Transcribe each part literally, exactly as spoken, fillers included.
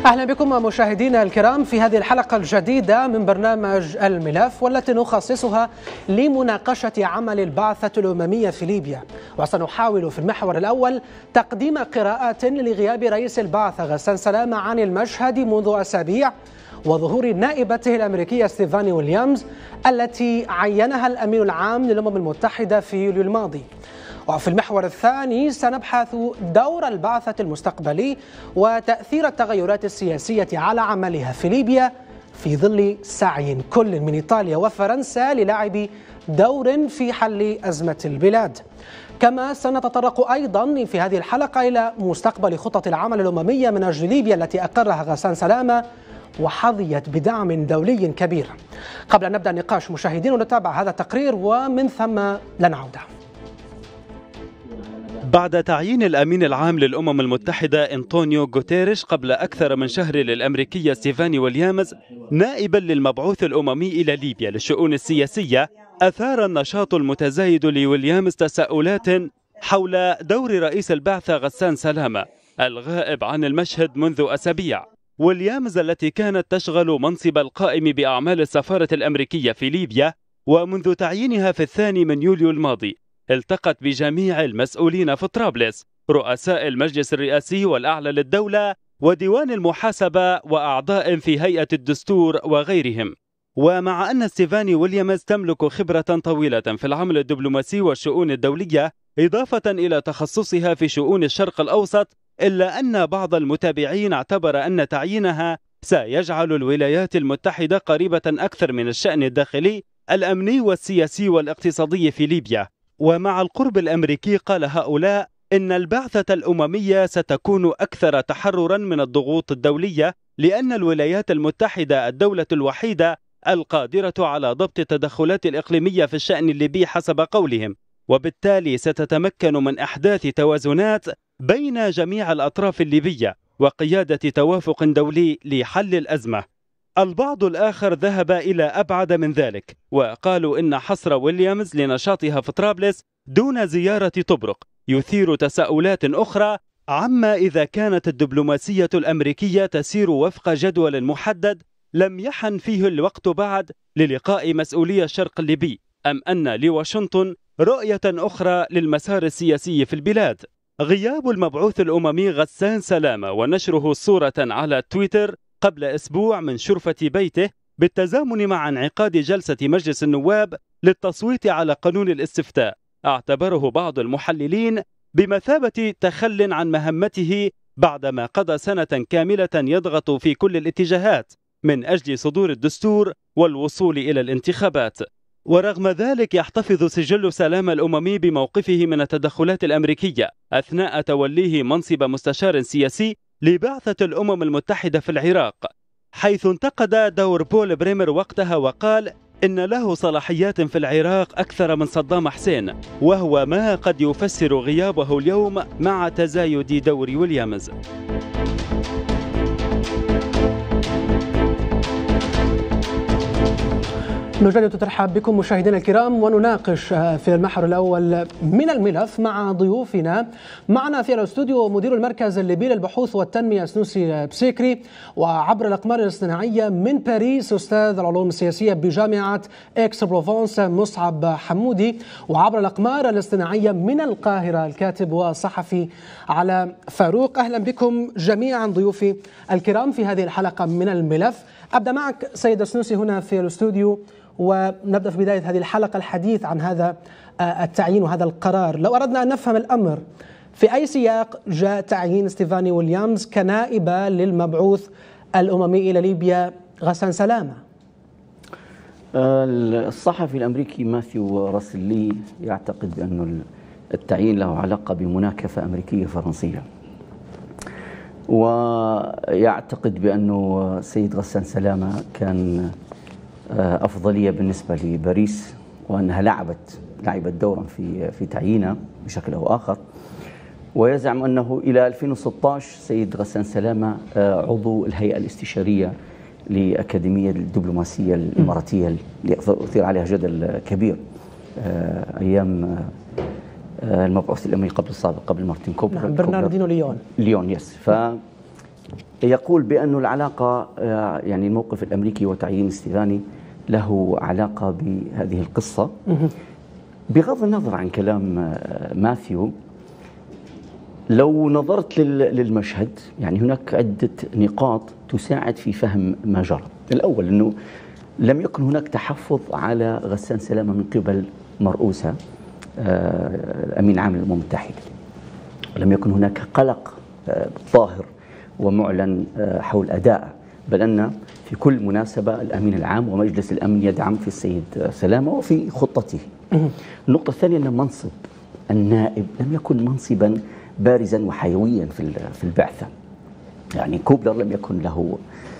أهلا بكم مشاهدينا الكرام في هذه الحلقة الجديدة من برنامج الملف، والتي نخصصها لمناقشة عمل البعثة الأممية في ليبيا. وسنحاول في المحور الأول تقديم قراءات لغياب رئيس البعثة غسان سلامة عن المشهد منذ أسابيع، وظهور نائبته الأمريكية ستيفاني ويليامز التي عينها الأمين العام للأمم المتحدة في يوليو الماضي. وفي المحور الثاني سنبحث دور البعثة المستقبلي وتأثير التغيرات السياسية على عملها في ليبيا في ظل سعي كل من إيطاليا وفرنسا للعب دور في حل أزمة البلاد. كما سنتطرق أيضا في هذه الحلقة إلى مستقبل خطط العمل الأممية من أجل ليبيا التي أقرها غسان سلامة وحظيت بدعم دولي كبير. قبل أن نبدأ النقاش مشاهدين نتابع هذا التقرير ومن ثم لنعود. بعد تعيين الأمين العام للأمم المتحدة أنطونيو غوتيريش قبل أكثر من شهر للأمريكية ستيفاني ويليامز نائبا للمبعوث الأممي إلى ليبيا للشؤون السياسية، أثار النشاط المتزايد لويليامز تساؤلات حول دور رئيس البعثة غسان سلامة الغائب عن المشهد منذ أسابيع. ويليامز التي كانت تشغل منصب القائم بأعمال السفارة الأمريكية في ليبيا ومنذ تعيينها في الثاني من يوليو الماضي التقت بجميع المسؤولين في طرابلس، رؤساء المجلس الرئاسي والأعلى للدولة وديوان المحاسبة وأعضاء في هيئة الدستور وغيرهم. ومع أن ستيفاني ويليامز تملك خبرة طويلة في العمل الدبلوماسي والشؤون الدولية إضافة إلى تخصصها في شؤون الشرق الأوسط، إلا أن بعض المتابعين اعتبر أن تعيينها سيجعل الولايات المتحدة قريبة أكثر من الشأن الداخلي الأمني والسياسي والاقتصادي في ليبيا. ومع القرب الأمريكي قال هؤلاء إن البعثة الأممية ستكون أكثر تحررا من الضغوط الدولية، لأن الولايات المتحدة الدولة الوحيدة القادرة على ضبط التدخلات الإقليمية في الشأن الليبي حسب قولهم، وبالتالي ستتمكن من إحداث توازنات بين جميع الأطراف الليبية وقيادة توافق دولي لحل الأزمة. البعض الآخر ذهب إلى أبعد من ذلك وقالوا إن حصر ويليامز لنشاطها في طرابلس دون زيارة طبرق يثير تساؤلات أخرى عما إذا كانت الدبلوماسية الأمريكية تسير وفق جدول محدد لم يحن فيه الوقت بعد للقاء مسؤولي الشرق الليبي، أم أن لواشنطن رؤية أخرى للمسار السياسي في البلاد. غياب المبعوث الأممي غسان سلامة ونشره صورة على تويتر قبل أسبوع من شرفة بيته بالتزامن مع انعقاد جلسة مجلس النواب للتصويت على قانون الاستفتاء اعتبره بعض المحللين بمثابة تخل عن مهمته بعدما قضى سنة كاملة يضغط في كل الاتجاهات من أجل صدور الدستور والوصول إلى الانتخابات. ورغم ذلك يحتفظ سجل سلامة الأممي بموقفه من التدخلات الأمريكية أثناء توليه منصب مستشار سياسي لبعثة الأمم المتحدة في العراق، حيث انتقد دور بول بريمر وقتها وقال إن له صلاحيات في العراق أكثر من صدام حسين، وهو ما قد يفسر غيابه اليوم مع تزايد دور ويليامز. نجدد الترحاب بكم مشاهدينا الكرام ونناقش في المحور الأول من الملف مع ضيوفنا. معنا في الاستوديو مدير المركز الليبي للبحوث والتنمية سنوسي بسيكري، وعبر الأقمار الاصطناعية من باريس أستاذ العلوم السياسية بجامعة إكس بروفونس مصعب حمودي، وعبر الأقمار الاصطناعية من القاهرة الكاتب والصحفي على فاروق. أهلا بكم جميعا ضيوفي الكرام في هذه الحلقة من الملف. أبدأ معك سيد سنوسي هنا في الاستوديو، ونبدأ في بداية هذه الحلقة الحديث عن هذا التعيين وهذا القرار. لو أردنا أن نفهم الأمر، في أي سياق جاء تعيين ستيفاني ويليامز كنائبة للمبعوث الأممي إلى ليبيا غسان سلامة؟ الصحفي الأمريكي ماثيو راسلي يعتقد بأن التعيين له علاقة بمناكفة أمريكية فرنسية، ويعتقد بأنه السيد غسان سلامة كان أفضلية بالنسبة لباريس، وأنها لعبت لعبت دورا في في تعيينه بشكل أو آخر. ويزعم أنه إلى ألفين وستة عشر سيد غسان سلامة عضو الهيئة الاستشارية لأكاديمية الدبلوماسية الإماراتية اللي أثير عليها جدل كبير أيام المبعوث الأمريكي قبل السابق قبل مارتن كوبر. نعم، برناردينو ليون. ليون يس. ف يقول بأن العلاقة يعني الموقف الأمريكي وتعيين ستيفاني له علاقة بهذه القصة. بغض النظر عن كلام ماثيو، لو نظرت للمشهد يعني هناك عدة نقاط تساعد في فهم ما جرى. الأول أنه لم يكن هناك تحفظ على غسان سلامة من قبل مرؤوسة الأمين العام للأمم المتحدة، ولم يكن هناك قلق ظاهر ومعلن حول أداء، بل أن في كل مناسبة الأمين العام ومجلس الأمن يدعم في السيد سلامة وفي خطته. النقطة الثانية أن منصب النائب لم يكن منصبا بارزا وحيويا في في البعثة. يعني كوبلر لم يكن له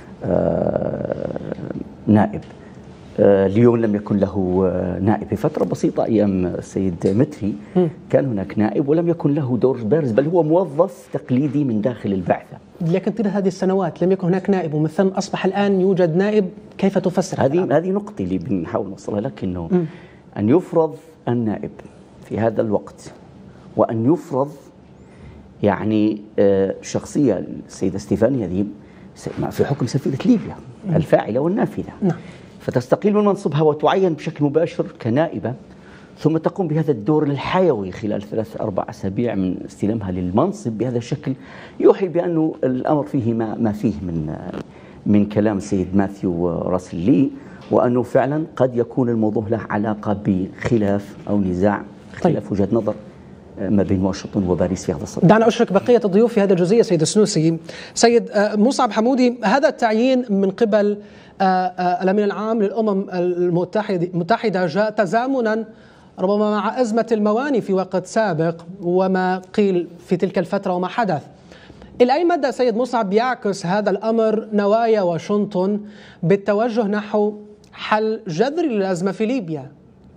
نائب، ليون لم يكن له نائب. في فترة بسيطة أيام السيد متري كان هناك نائب ولم يكن له دور بارز، بل هو موظف تقليدي من داخل البعثة. لكن طيلة هذه السنوات لم يكن هناك نائب، ومن ثم أصبح الآن يوجد نائب. كيف تفسر هذه هذه نقطة اللي بنحاول نوصلها لك، إنه م. أن يفرض النائب في هذا الوقت، وأن يفرض يعني شخصية السيدة ستيفاني هذه في حكم سفينة ليبيا الفاعلة والنافذة، نعم. فتستقيل من منصبها وتعين بشكل مباشر كنائبة، ثم تقوم بهذا الدور الحيوي خلال ثلاث أربع أسابيع من استلامها للمنصب بهذا الشكل، يوحي بأنه الأمر فيه ما ما فيه من من كلام السيد ماثيو راسل لي، وأنه فعلا قد يكون الموضوع له علاقة بخلاف أو نزاع، خلاف وجهة نظر ما بين واشنطن وباريس في هذا الصدد. دعنا أشرك بقية الضيوف في هذه الجزئية. سيد السنوسي، سيد مصعب حمودي، هذا التعيين من قبل الأمين العام للأمم المتحدة جاء تزامنا ربما مع أزمة الموانئ في وقت سابق وما قيل في تلك الفترة وما حدث. إلى أي مدى سيد مصعب يعكس هذا الأمر نوايا واشنطن بالتوجه نحو حل جذري للأزمة في ليبيا؟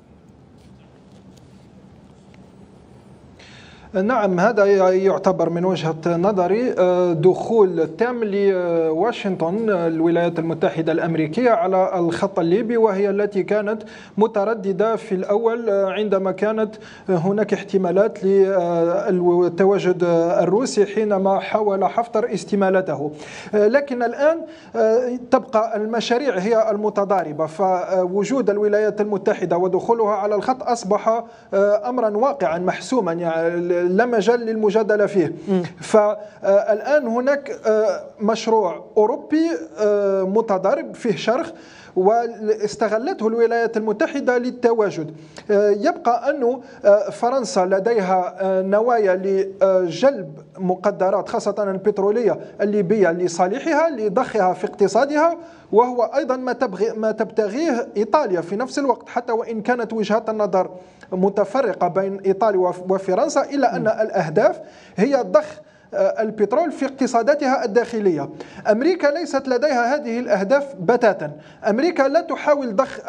نعم، هذا يعتبر من وجهة نظري دخول تام لواشنطن الولايات المتحدة الأمريكية على الخط الليبي، وهي التي كانت مترددة في الأول عندما كانت هناك احتمالات للتواجد الروسي حينما حاول حفتر استمالته. لكن الآن تبقى المشاريع هي المتضاربة، فوجود الولايات المتحدة ودخولها على الخط أصبح أمرا واقعا محسوما، يعني لا مجال للمجادلة فيه. فالآن هناك مشروع أوروبي متضارب فيه شرخ واستغلته الولايات المتحدة للتواجد. يبقى أن فرنسا لديها نوايا لجلب مقدرات خاصة البترولية الليبية لصالحها لضخها في اقتصادها، وهو أيضا ما تبغي ما تبتغيه إيطاليا في نفس الوقت، حتى وإن كانت وجهات النظر متفرقة بين إيطاليا وفرنسا، إلا أن الأهداف هي ضخ البترول في اقتصاداتها الداخلية. أمريكا ليست لديها هذه الأهداف بتاتا. أمريكا لا تحاول ضخ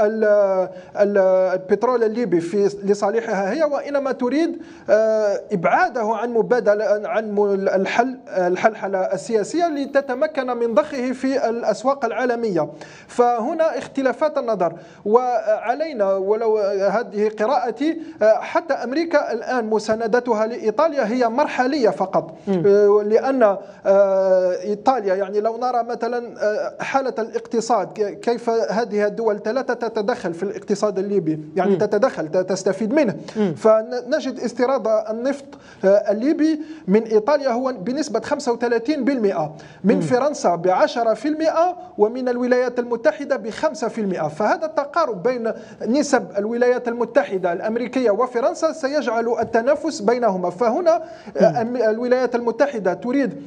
البترول الليبي في لصالحها هي، وإنما تريد إبعاده عن مبادلة عن الحل الحلحلة السياسية لتتمكن من ضخه في الأسواق العالمية. فهنا اختلافات النظر، وعلينا ولو هذه قراءتي حتى أمريكا الآن مساندتها لإيطاليا هي مرحلية فقط، لأن إيطاليا يعني لو نرى مثلا حالة الاقتصاد كيف هذه الدول الثلاثة تتدخل في الاقتصاد الليبي، يعني تتدخل تستفيد منه، فنجد استيراد النفط الليبي من إيطاليا هو بنسبة خمسة وثلاثين بالمئة، من فرنسا بعشرة في المئة، ومن الولايات المتحدة بخمسة في المئة. فهذا التقارب بين نسب الولايات المتحدة الأمريكية وفرنسا سيجعل التنافس بينهما. فهنا الولايات المتحدة تريد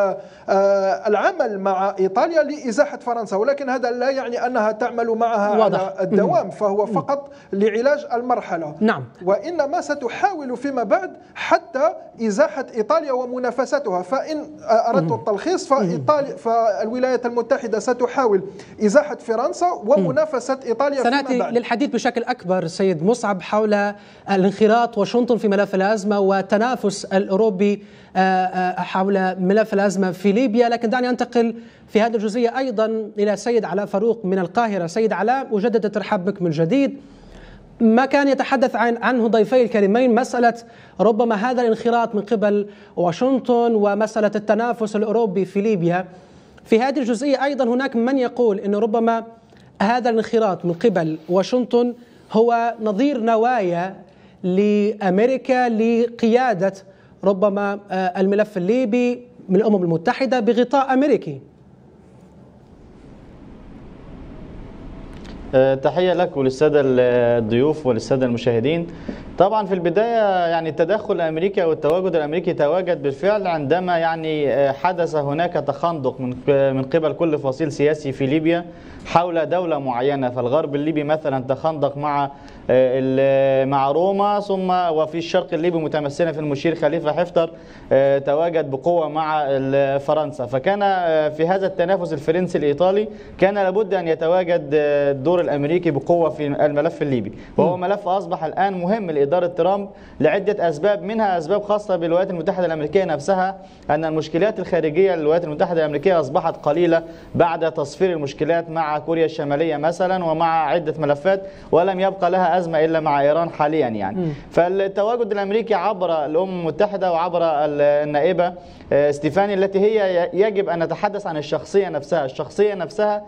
العمل مع إيطاليا لإزاحة فرنسا، ولكن هذا لا يعني أنها تعمل معها واضح. على الدوام، فهو فقط لعلاج المرحلة. نعم. وإنما ستحاول فيما بعد حتى إزاحة إيطاليا ومنافستها. فإن أردت التلخيص فإيطاليا فالولايات المتحدة ستحاول إزاحة فرنسا ومنافسة إيطاليا فيما بعد. سنأتي للحديث بشكل أكبر سيد مصعب حول الانخراط واشنطن في ملف الأزمة والتنافس الأوروبي حول ملف الأزمة في ليبيا، لكن دعني أنتقل في هذه الجزئية أيضا إلى سيد علاء فاروق من القاهرة. سيد علاء، أجدد الترحاب بك من جديد. ما كان يتحدث عن عنه ضيفي الكريمين، مسألة ربما هذا الانخراط من قبل واشنطن ومسألة التنافس الأوروبي في ليبيا. في هذه الجزئية أيضا هناك من يقول أن ربما هذا الانخراط من قبل واشنطن هو نظير نوايا لأمريكا لقيادة ربما الملف الليبي من الأمم المتحدة بغطاء أمريكي. تحية لك وللسادة الضيوف وللسادة المشاهدين. طبعا في البداية يعني التدخل الأمريكي والتواجد الأمريكي تواجد بالفعل عندما يعني حدث هناك تخندق من من قبل كل فصيل سياسي في ليبيا حول دولة معينة. فالغرب الليبي مثلا تخندق مع مع روما، ثم وفي الشرق الليبي متمثلا في المشير خليفة حفتر تواجد بقوة مع فرنسا. فكان في هذا التنافس الفرنسي الإيطالي كان لابد أن يتواجد الدور الأمريكي بقوة في الملف الليبي، وهو ملف أصبح الآن مهم لإدارة ترامب لعدة أسباب، منها أسباب خاصة بالولايات المتحدة الأمريكية نفسها، أن المشكلات الخارجية للولايات المتحدة الأمريكية أصبحت قليلة بعد تصفير المشكلات مع كوريا الشمالية مثلا ومع عدة ملفات، ولم يبقى لها أزمة إلا مع إيران حاليا يعني. م. فالتواجد الأمريكي عبر الأمم المتحدة وعبر النائبة ستيفاني التي هي يجب أن نتحدث عن الشخصية نفسها. الشخصية نفسها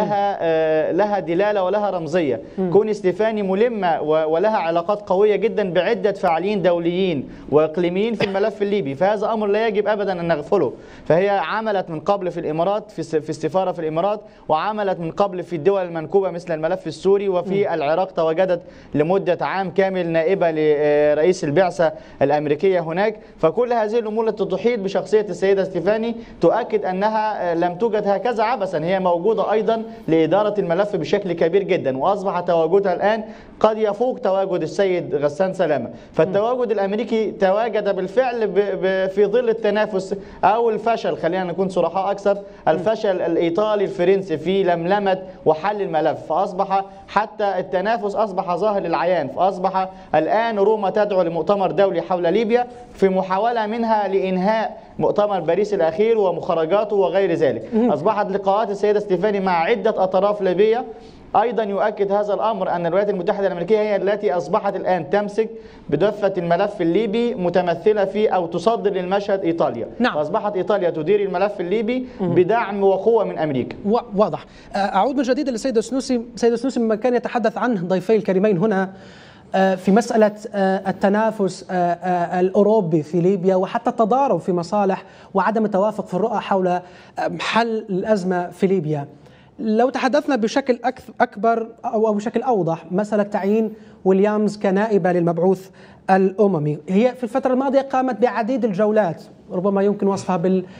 لها لها دلالة ولها رمزية. م. كون ستيفاني ملمة ولها علاقات قوية جدا بعدة فاعلين دوليين وإقليميين في الملف الليبي، فهذا أمر لا يجب أبدا أن نغفله. فهي عملت من قبل في الإمارات في السفارة في الإمارات، وعملت من قبل في الدول المنكوبة مثل الملف السوري، وفي م. العراق تواجدت لمدة عام كامل نائبة لرئيس البعثة الأمريكية هناك. فكل هذه الأمور التي تحيط بشخصية السيدة ستيفاني تؤكد أنها لم توجد هكذا عبثا، هي موجودة أيضا لإدارة الملف بشكل كبير جدا، وأصبح تواجدها الآن قد يفوق تواجد السيد غسان سلامة. فالتواجد الأمريكي تواجد بالفعل في ظل التنافس أو الفشل، خلينا نكون صراحة أكثر، الفشل الإيطالي الفرنسي في لملمة وحل الملف. فأصبح حتى التنافس أصبح ظاهر للعيان. فأصبح الآن روما تدعو لمؤتمر دولي حول ليبيا في محاولة منها لإنهاء مؤتمر باريس الأخير ومخرجاته وغير ذلك. أصبحت لقاءات السيدة ستيفاني مع عدة أطراف ليبية أيضا يؤكد هذا الأمر أن الولايات المتحدة الأمريكية هي التي أصبحت الآن تمسك بدفة الملف الليبي، متمثلة في أو تصدر للمشهد إيطاليا. نعم. فأصبحت إيطاليا تدير الملف الليبي بدعم وقوة من أمريكا. واضح. أعود من جديد للسيد السنوسي. سيد السنوسي مما كان يتحدث عنه ضيفي الكريمين هنا في مسألة التنافس الأوروبي في ليبيا وحتى التضارب في مصالح وعدم التوافق في الرؤى حول حل الأزمة في ليبيا. لو تحدثنا بشكل أكبر أو بشكل أوضح مسألة تعيين ويليامز كنائبة للمبعوث الأممي، هي في الفترة الماضية قامت بعديد الجولات ربما يمكن وصفها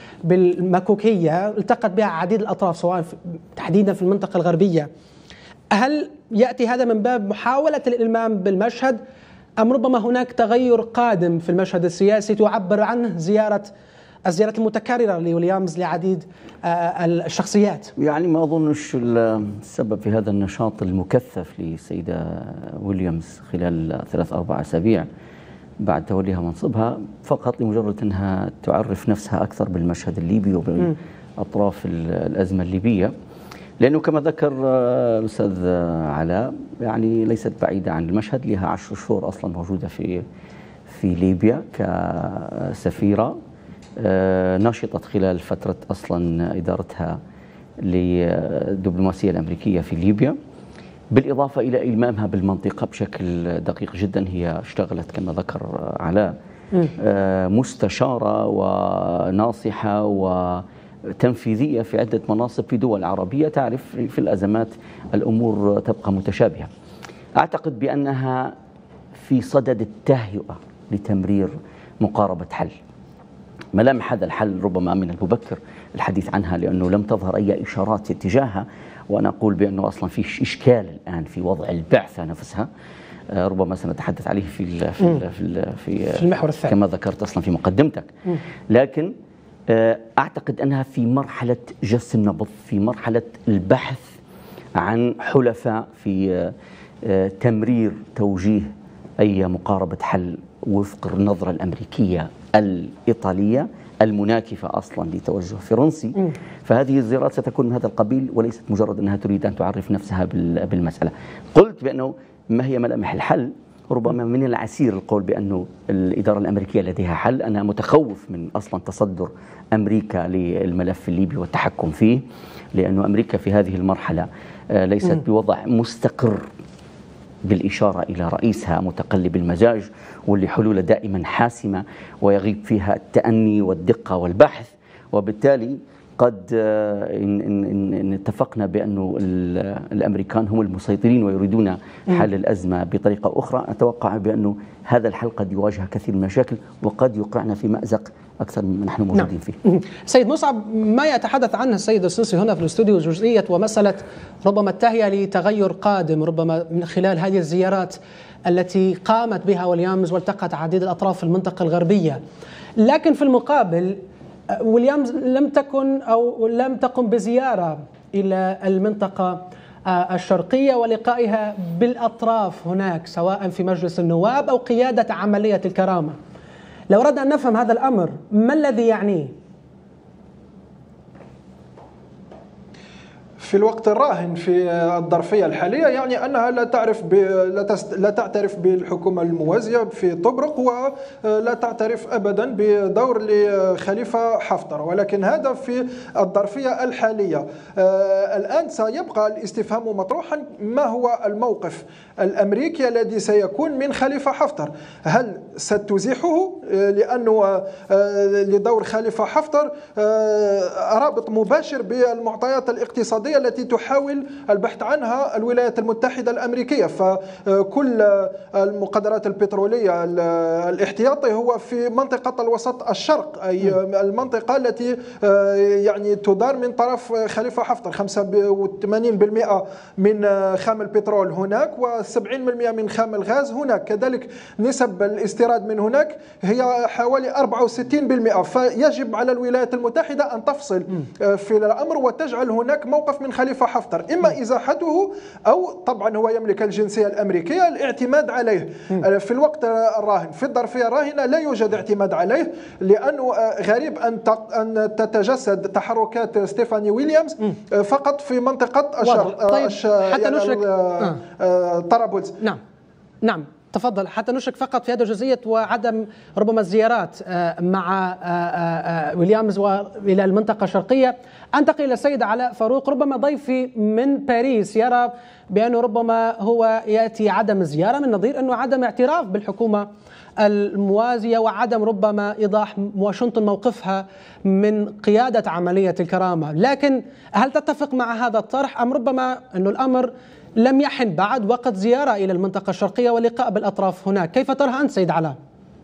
بالمكوكية، التقت بها عديد الأطراف سواء تحديدا في المنطقة الغربية. هل يأتي هذا من باب محاولة الإلمام بالمشهد أم ربما هناك تغير قادم في المشهد السياسي تعبر عنه زيارة الزيارات المتكررة لويليامز لعديد الشخصيات؟ يعني ما أظنش السبب في هذا النشاط المكثف للسيدة ويليامز خلال ثلاث أربع أسابيع بعد توليها منصبها فقط لمجرد أنها تعرف نفسها أكثر بالمشهد الليبي وبأطراف الأزمة الليبية، لأنه كما ذكر الأستاذ علاء يعني ليست بعيدة عن المشهد، لها عشر شهور أصلا موجودة في في ليبيا كسفيرة، نشطت خلال فترة أصلا إدارتها للدبلوماسية الأمريكية في ليبيا، بالإضافة إلى إلمامها بالمنطقة بشكل دقيق جدا. هي اشتغلت كما ذكر علاء مستشارة وناصحة وتنفيذية في عدة مناصب في دول عربية. تعرف في الأزمات الأمور تبقى متشابهة. أعتقد بأنها في صدد التهيئة لتمرير مقاربة حل. ملامح هذا الحل ربما من المبكر الحديث عنها لأنه لم تظهر أي إشارات اتجاهها، وأنا أقول بأنه أصلا في إشكال الآن في وضع البعثة نفسها، ربما سنتحدث عليه في ال في ال في, ال في, في المحور الثاني كما ذكرت أصلا في مقدمتك. لكن أعتقد أنها في مرحلة جس النبض، في مرحلة البحث عن حلفاء في تمرير توجيه أي مقاربة حل وفق النظرة الأمريكية الإيطالية المناكفة أصلا لتوجه فرنسي. م. فهذه الزيارات ستكون من هذا القبيل وليست مجرد أنها تريد أن تعرف نفسها بالمسألة. قلت بأنه ما هي ملامح الحل؟ ربما من العسير القول بأنه الإدارة الأمريكية لديها حل. أنا متخوف من أصلا تصدر أمريكا للملف الليبي والتحكم فيه، لأن أمريكا في هذه المرحلة ليست بوضع مستقر بالإشارة إلى رئيسها متقلب المزاج واللي حلول دائما حاسمة ويغيب فيها التأني والدقة والبحث، وبالتالي قد إن, إن, إن اتفقنا بأنه الأمريكان هم المسيطرين ويريدون حل الأزمة بطريقة أخرى، أتوقع بأنه هذا الحل قد يواجه كثير من المشاكل وقد يوقعنا في مأزق أكثر مما نحن موجودين فيه. سيد مصعب، ما يتحدث عنه السيد السيسي هنا في الاستوديو جزئية ومسألة ربما التهيئة لتغير قادم، ربما من خلال هذه الزيارات التي قامت بها ويليامز والتقت عديد الأطراف في المنطقة الغربية، لكن في المقابل ويليامز لم تكن أو لم تقم بزيارة إلى المنطقة الشرقية ولقائها بالأطراف هناك سواء في مجلس النواب أو قيادة عملية الكرامة. لو أردنا أن نفهم هذا الأمر ما الذي يعنيه؟ في الوقت الراهن في الظرفية الحالية يعني أنها لا تعرف ب... لا, تست... لا تعترف بالحكومة الموازية في طبرق ولا تعترف أبدا بدور لخليفة حفتر، ولكن هذا في الظرفية الحالية. آه الآن سيبقى الاستفهام مطروحا، ما هو الموقف الأمريكي الذي سيكون من خليفة حفتر؟ هل ستزيحه لأنه آه لدور خليفة حفتر آه رابط مباشر بالمعطيات الاقتصادية التي تحاول البحث عنها الولايات المتحدة الأمريكية؟ فكل المقدرات البترولية الاحتياطي هو في منطقة الوسط الشرق، أي المنطقة التي يعني تدار من طرف خليفة حفتر. خمسة وثمانين بالمئة من خام البترول هناك وسبعين بالمئة من خام الغاز هناك، كذلك نسب الاستيراد من هناك هي حوالي أربعة وستين بالمئة. فيجب على الولايات المتحدة أن تفصل في الأمر وتجعل هناك موقف من خليفة حفتر، إما إزاحته أو طبعا هو يملك الجنسية الأمريكية الاعتماد عليه. في الوقت الراهن في الظرفية الراهنة لا يوجد اعتماد عليه، لأنه غريب أن أن تتجسد تحركات ستيفاني ويليامز فقط في منطقة الشرق. طيب حتى نشرك طرابلس. نعم نعم تفضل. حتى نشرك فقط في هذه الجزئية وعدم ربما الزيارات مع ويليامز إلى المنطقة الشرقية. أنتقل إلى السيد علاء فاروق، ربما ضيفي من باريس يرى بأنه ربما هو يأتي عدم الزيارة من نظير أنه عدم اعتراف بالحكومة الموازية وعدم ربما إيضاح واشنطن موقفها من قيادة عملية الكرامة. لكن هل تتفق مع هذا الطرح أم ربما أنه الأمر لم يحن بعد وقت زيارة إلى المنطقة الشرقية ولقاء بالأطراف هناك؟ كيف ترى أنت سيد علاء؟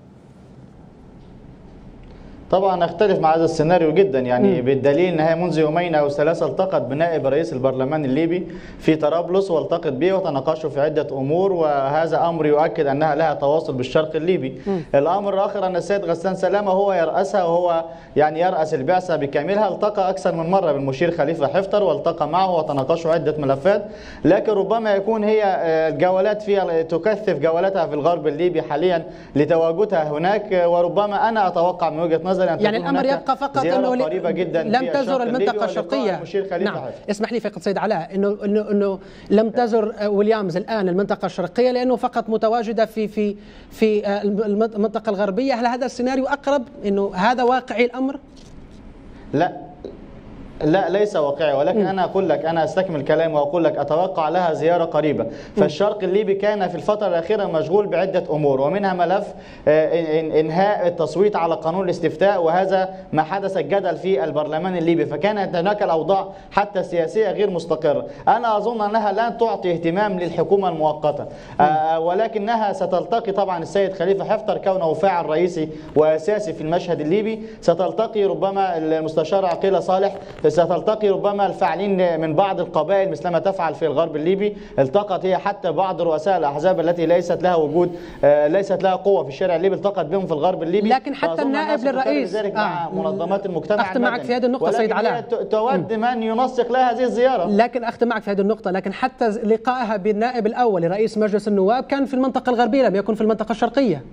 طبعا اختلف مع هذا السيناريو جدا، يعني م. بالدليل انها منذ يومين او ثلاثه التقت بنائب رئيس البرلمان الليبي في طرابلس والتقت به وتناقشوا في عده امور، وهذا امر يؤكد انها لها تواصل بالشرق الليبي. م. الامر الاخر ان السيد غسان سلامه هو يرأسها وهو يعني يرأس البعثه بكاملها، التقى اكثر من مره بالمشير خليفه حفتر والتقى معه وتناقشوا عده ملفات، لكن ربما يكون هي الجولات فيها تكثف جولاتها في الغرب الليبي حاليا لتواجدها هناك، وربما انا اتوقع من وجهه نظري يعني الأمر يبقى فقط أنه لم تزر المنطقة الشرقية. نعم. اسمح لي فقط سيد علاء إنه إنه إنه لم تزر ويليامز الآن المنطقة الشرقية لأنه فقط متواجدة في في في المنطقة الغربية. هل هذا السيناريو أقرب إنه هذا واقعي الأمر؟ لا لا ليس واقعي، ولكن أنا أقول لك أنا أستكمل كلامي وأقول لك أتوقع لها زيارة قريبة. فالشرق الليبي كان في الفترة الأخيرة مشغول بعدة أمور، ومنها ملف إنهاء التصويت على قانون الاستفتاء، وهذا ما حدث الجدل في البرلمان الليبي، فكانت هناك الأوضاع حتى السياسية غير مستقرة. أنا أظن أنها لن تعطي اهتمام للحكومة المؤقتة، ولكنها ستلتقي طبعا السيد خليفة حفتر كونه فاعل رئيسي وأساسي في المشهد الليبي، ستلتقي ربما المستشار عقيلة صالح، ستلتقي ربما الفاعلين من بعض القبائل مثلما تفعل في الغرب الليبي. التقت هي حتى بعض رؤساء الأحزاب التي ليست لها وجود ليست لها قوة في الشارع الليبي، التقت بهم في الغرب الليبي. لكن حتى النائب للرئيس ذلك مع آه. منظمات المجتمع أختم معك في هذه النقطة سيد علاء، تود من ينسق لها هذه الزيارة. لكن أختم معك في هذه النقطة، لكن حتى لقائها بالنائب الأول لرئيس مجلس النواب كان في المنطقة الغربية لم يكن في المنطقة الشرقية.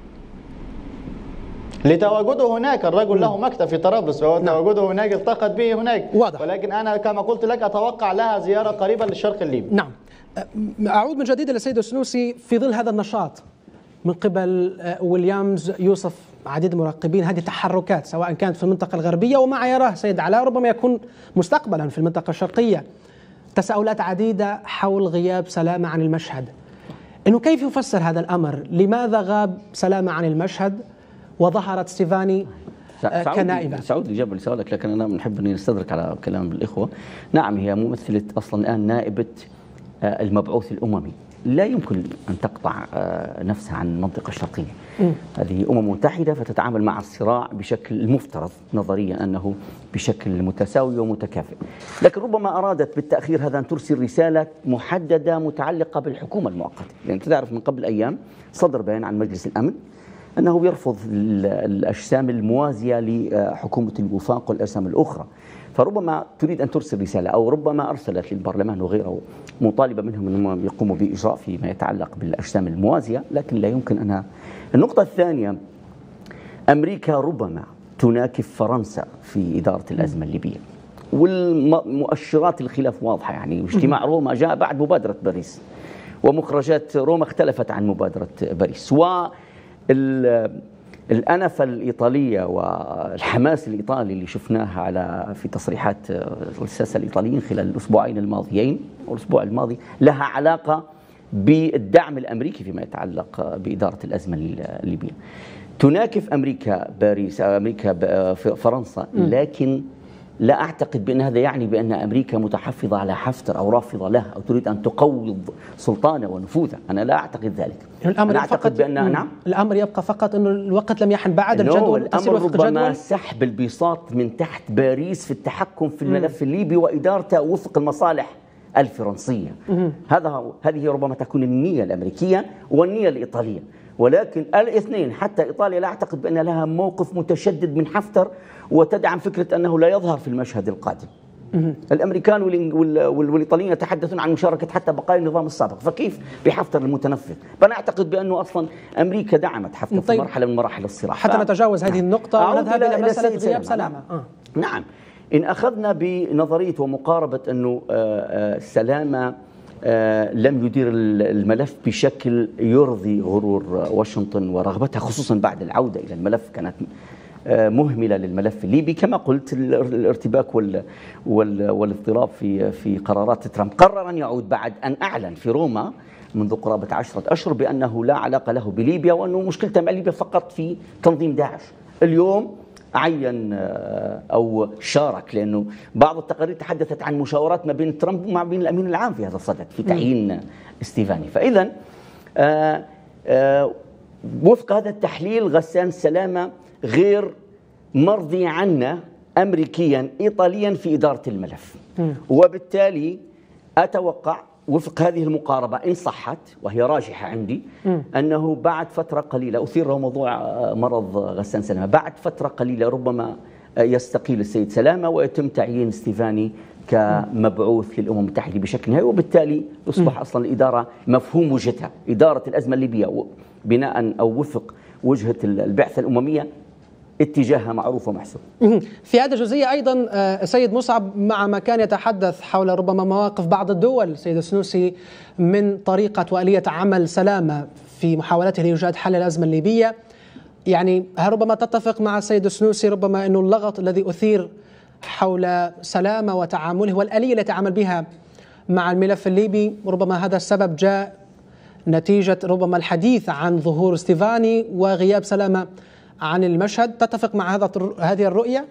لتواجده هناك، الرجل له مكتب في طرابلس وهو تواجده هناك التقت به هناك. واضح. ولكن أنا كما قلت لك أتوقع لها زيارة قريبة للشرق الليبي. نعم. أعود من جديد للسيد السنوسي في ظل هذا النشاط من قبل ويليامز يوسف عديد المراقبين، هذه التحركات سواء كانت في المنطقة الغربية وما يراه سيد علاء ربما يكون مستقبلا في المنطقة الشرقية، تساؤلات عديدة حول غياب سلامة عن المشهد، إنه كيف يفسر هذا الأمر؟ لماذا غاب سلامة عن المشهد وظهرت ستيفاني كنائبة؟ سعود الإجابة لسؤالك، لكن أنا بنحب أني نستدرك على كلام الإخوة. نعم، هي ممثلة أصلا الآن نائبة المبعوث الأممي، لا يمكن أن تقطع نفسها عن المنطقة الشرقية. م. هذه أمم متحدة فتتعامل مع الصراع بشكل المفترض نظريا أنه بشكل متساوي ومتكافئ، لكن ربما أرادت بالتأخير هذا أن ترسل رسالة محددة متعلقة بالحكومة المؤقتة، لأن تعرف من قبل أيام صدر بيان عن مجلس الأمن أنه يرفض الأجسام الموازية لحكومة الوفاق والأجسام الأخرى، فربما تريد أن ترسل رسالة، أو ربما أرسلت للبرلمان وغيره مطالبة منهم أنهم يقوموا بإجراء فيما يتعلق بالأجسام الموازية، لكن لا يمكن أنها. النقطة الثانية، أمريكا ربما تناكف فرنسا في إدارة الأزمة الليبية، والمؤشرات الخلاف واضحة، يعني اجتماع روما جاء بعد مبادرة باريس، ومخرجات روما اختلفت عن مبادرة باريس، والأنفة الإيطالية والحماس الإيطالي اللي شفناها على في تصريحات الساسة الإيطاليين خلال الأسبوعين الماضيين والأسبوع الماضي لها علاقة بالدعم الأمريكي فيما يتعلق بإدارة الأزمة الليبية. تناكف أمريكا باريس، أمريكا فرنسا، لكن لا أعتقد بأن هذا يعني بأن أمريكا متحفظة على حفتر أو رافضة له أو تريد أن تقوض سلطانه ونفوذه. أنا لا أعتقد ذلك. الأمر أنا أعتقد بأن نعم الأمر يبقى فقط أنه الوقت لم يحن بعد الجدول، الأمر ربما سحب البساط من تحت باريس في التحكم في الملف الليبي وإدارته وفق المصالح الفرنسية. هذا هذه ربما تكون النية الأمريكية والنية الإيطالية، ولكن الاثنين حتى إيطاليا لا أعتقد بأن لها موقف متشدد من حفتر وتدعم فكرة أنه لا يظهر في المشهد القادم. الأمريكان والإيطاليين يتحدثون عن مشاركة حتى بقايا النظام السابق، فكيف بحفتر المتنفذ؟ فأنا أعتقد بأنه أصلا أمريكا دعمت حفتر طيب. في مرحلة من مراحل الصراع. حتى نتجاوز هذه النقطة ونذهب إلى مسألة غياب سلامة. آه. نعم، إن أخذنا بنظرية ومقاربة أنه سلامة لم يدير الملف بشكل يرضي غرور واشنطن ورغبتها، خصوصا بعد العودة إلى الملف كانت مهملة للملف الليبي، كما قلت الارتباك وال وال والاضطراب في في قرارات ترامب. قرر أن يعود بعد أن أعلن في روما منذ قرابة عشرة أشهر بأنه لا علاقة له بليبيا، وأنه مشكلته مع ليبيا فقط في تنظيم داعش. اليوم عين أو شارك، لأنه بعض التقارير تحدثت عن مشاورات ما بين ترامب وما بين الأمين العام في هذا الصدد في تعيين ستيفاني. فإذا آآ آآ وفق هذا التحليل غسان سلامة غير مرضي عنا أمريكيا إيطاليا في إدارة الملف، وبالتالي أتوقع وفق هذه المقاربة إن صحت وهي راجحة عندي أنه بعد فترة قليلة، أثير موضوع مرض غسان سلامة، بعد فترة قليلة ربما يستقيل السيد سلامة ويتم تعيين ستيفاني كمبعوث للأمم المتحدة بشكل نهائي، وبالتالي يصبح أصلا الإدارة مفهوم وجهتها إدارة الأزمة الليبية بناء أو وفق وجهة البعثة الأممية اتجاهها معروف ومحسوب. في هذه الجزئية أيضا سيد مصعب، مع ما كان يتحدث حول ربما مواقف بعض الدول سيد السنوسي من طريقة وآلية عمل سلامة في محاولته لإيجاد حل الأزمة الليبية، يعني هل ربما تتفق مع السيد السنوسي ربما أنه اللغط الذي أثير حول سلامة وتعامله والآلية التي عمل بها مع الملف الليبي ربما هذا السبب جاء نتيجة ربما الحديث عن ظهور ستيفاني وغياب سلامة عن المشهد؟ تتفق مع هذا هذه الرؤية؟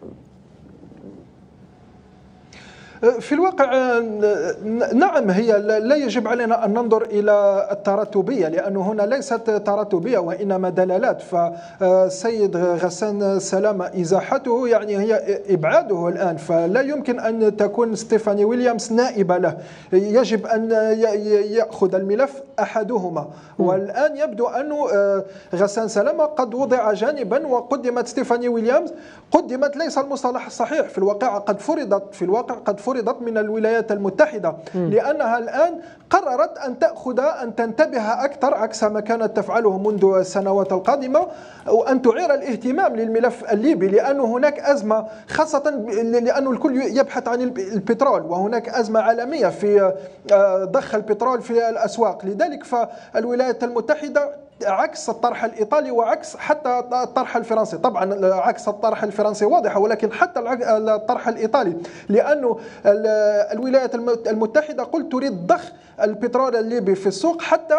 في الواقع نعم، هي لا يجب علينا أن ننظر إلى التراتبية، لأنه هنا ليست تراتبية وإنما دلالات. فسيد غسان سلامة إزاحته يعني هي إبعاده الآن، فلا يمكن أن تكون ستيفاني ويليامز نائبة له، يجب أن يأخذ الملف أحدهما. والآن يبدو أن غسان سلامة قد وضع جانبا وقدمت ستيفاني ويليامز. قدمت ليس المصطلح الصحيح في الواقع، قد فرضت في الواقع قد فرضت فرضت من الولايات المتحدة، لأنها الآن قررت أن تأخذ أن تنتبه أكثر عكس ما كانت تفعله منذ السنوات القادمة، وأن تعير الاهتمام للملف الليبي، لأن هناك أزمة، خاصة لأن الكل يبحث عن البترول، وهناك أزمة عالمية في ضخ البترول في الأسواق. لذلك فالولايات المتحدة عكس الطرح الإيطالي وعكس حتى الطرح الفرنسي، طبعا عكس الطرح الفرنسي واضحة، ولكن حتى الطرح الإيطالي، لأن الولايات المتحدة قلت تريد ضخ البترول الليبي في السوق حتى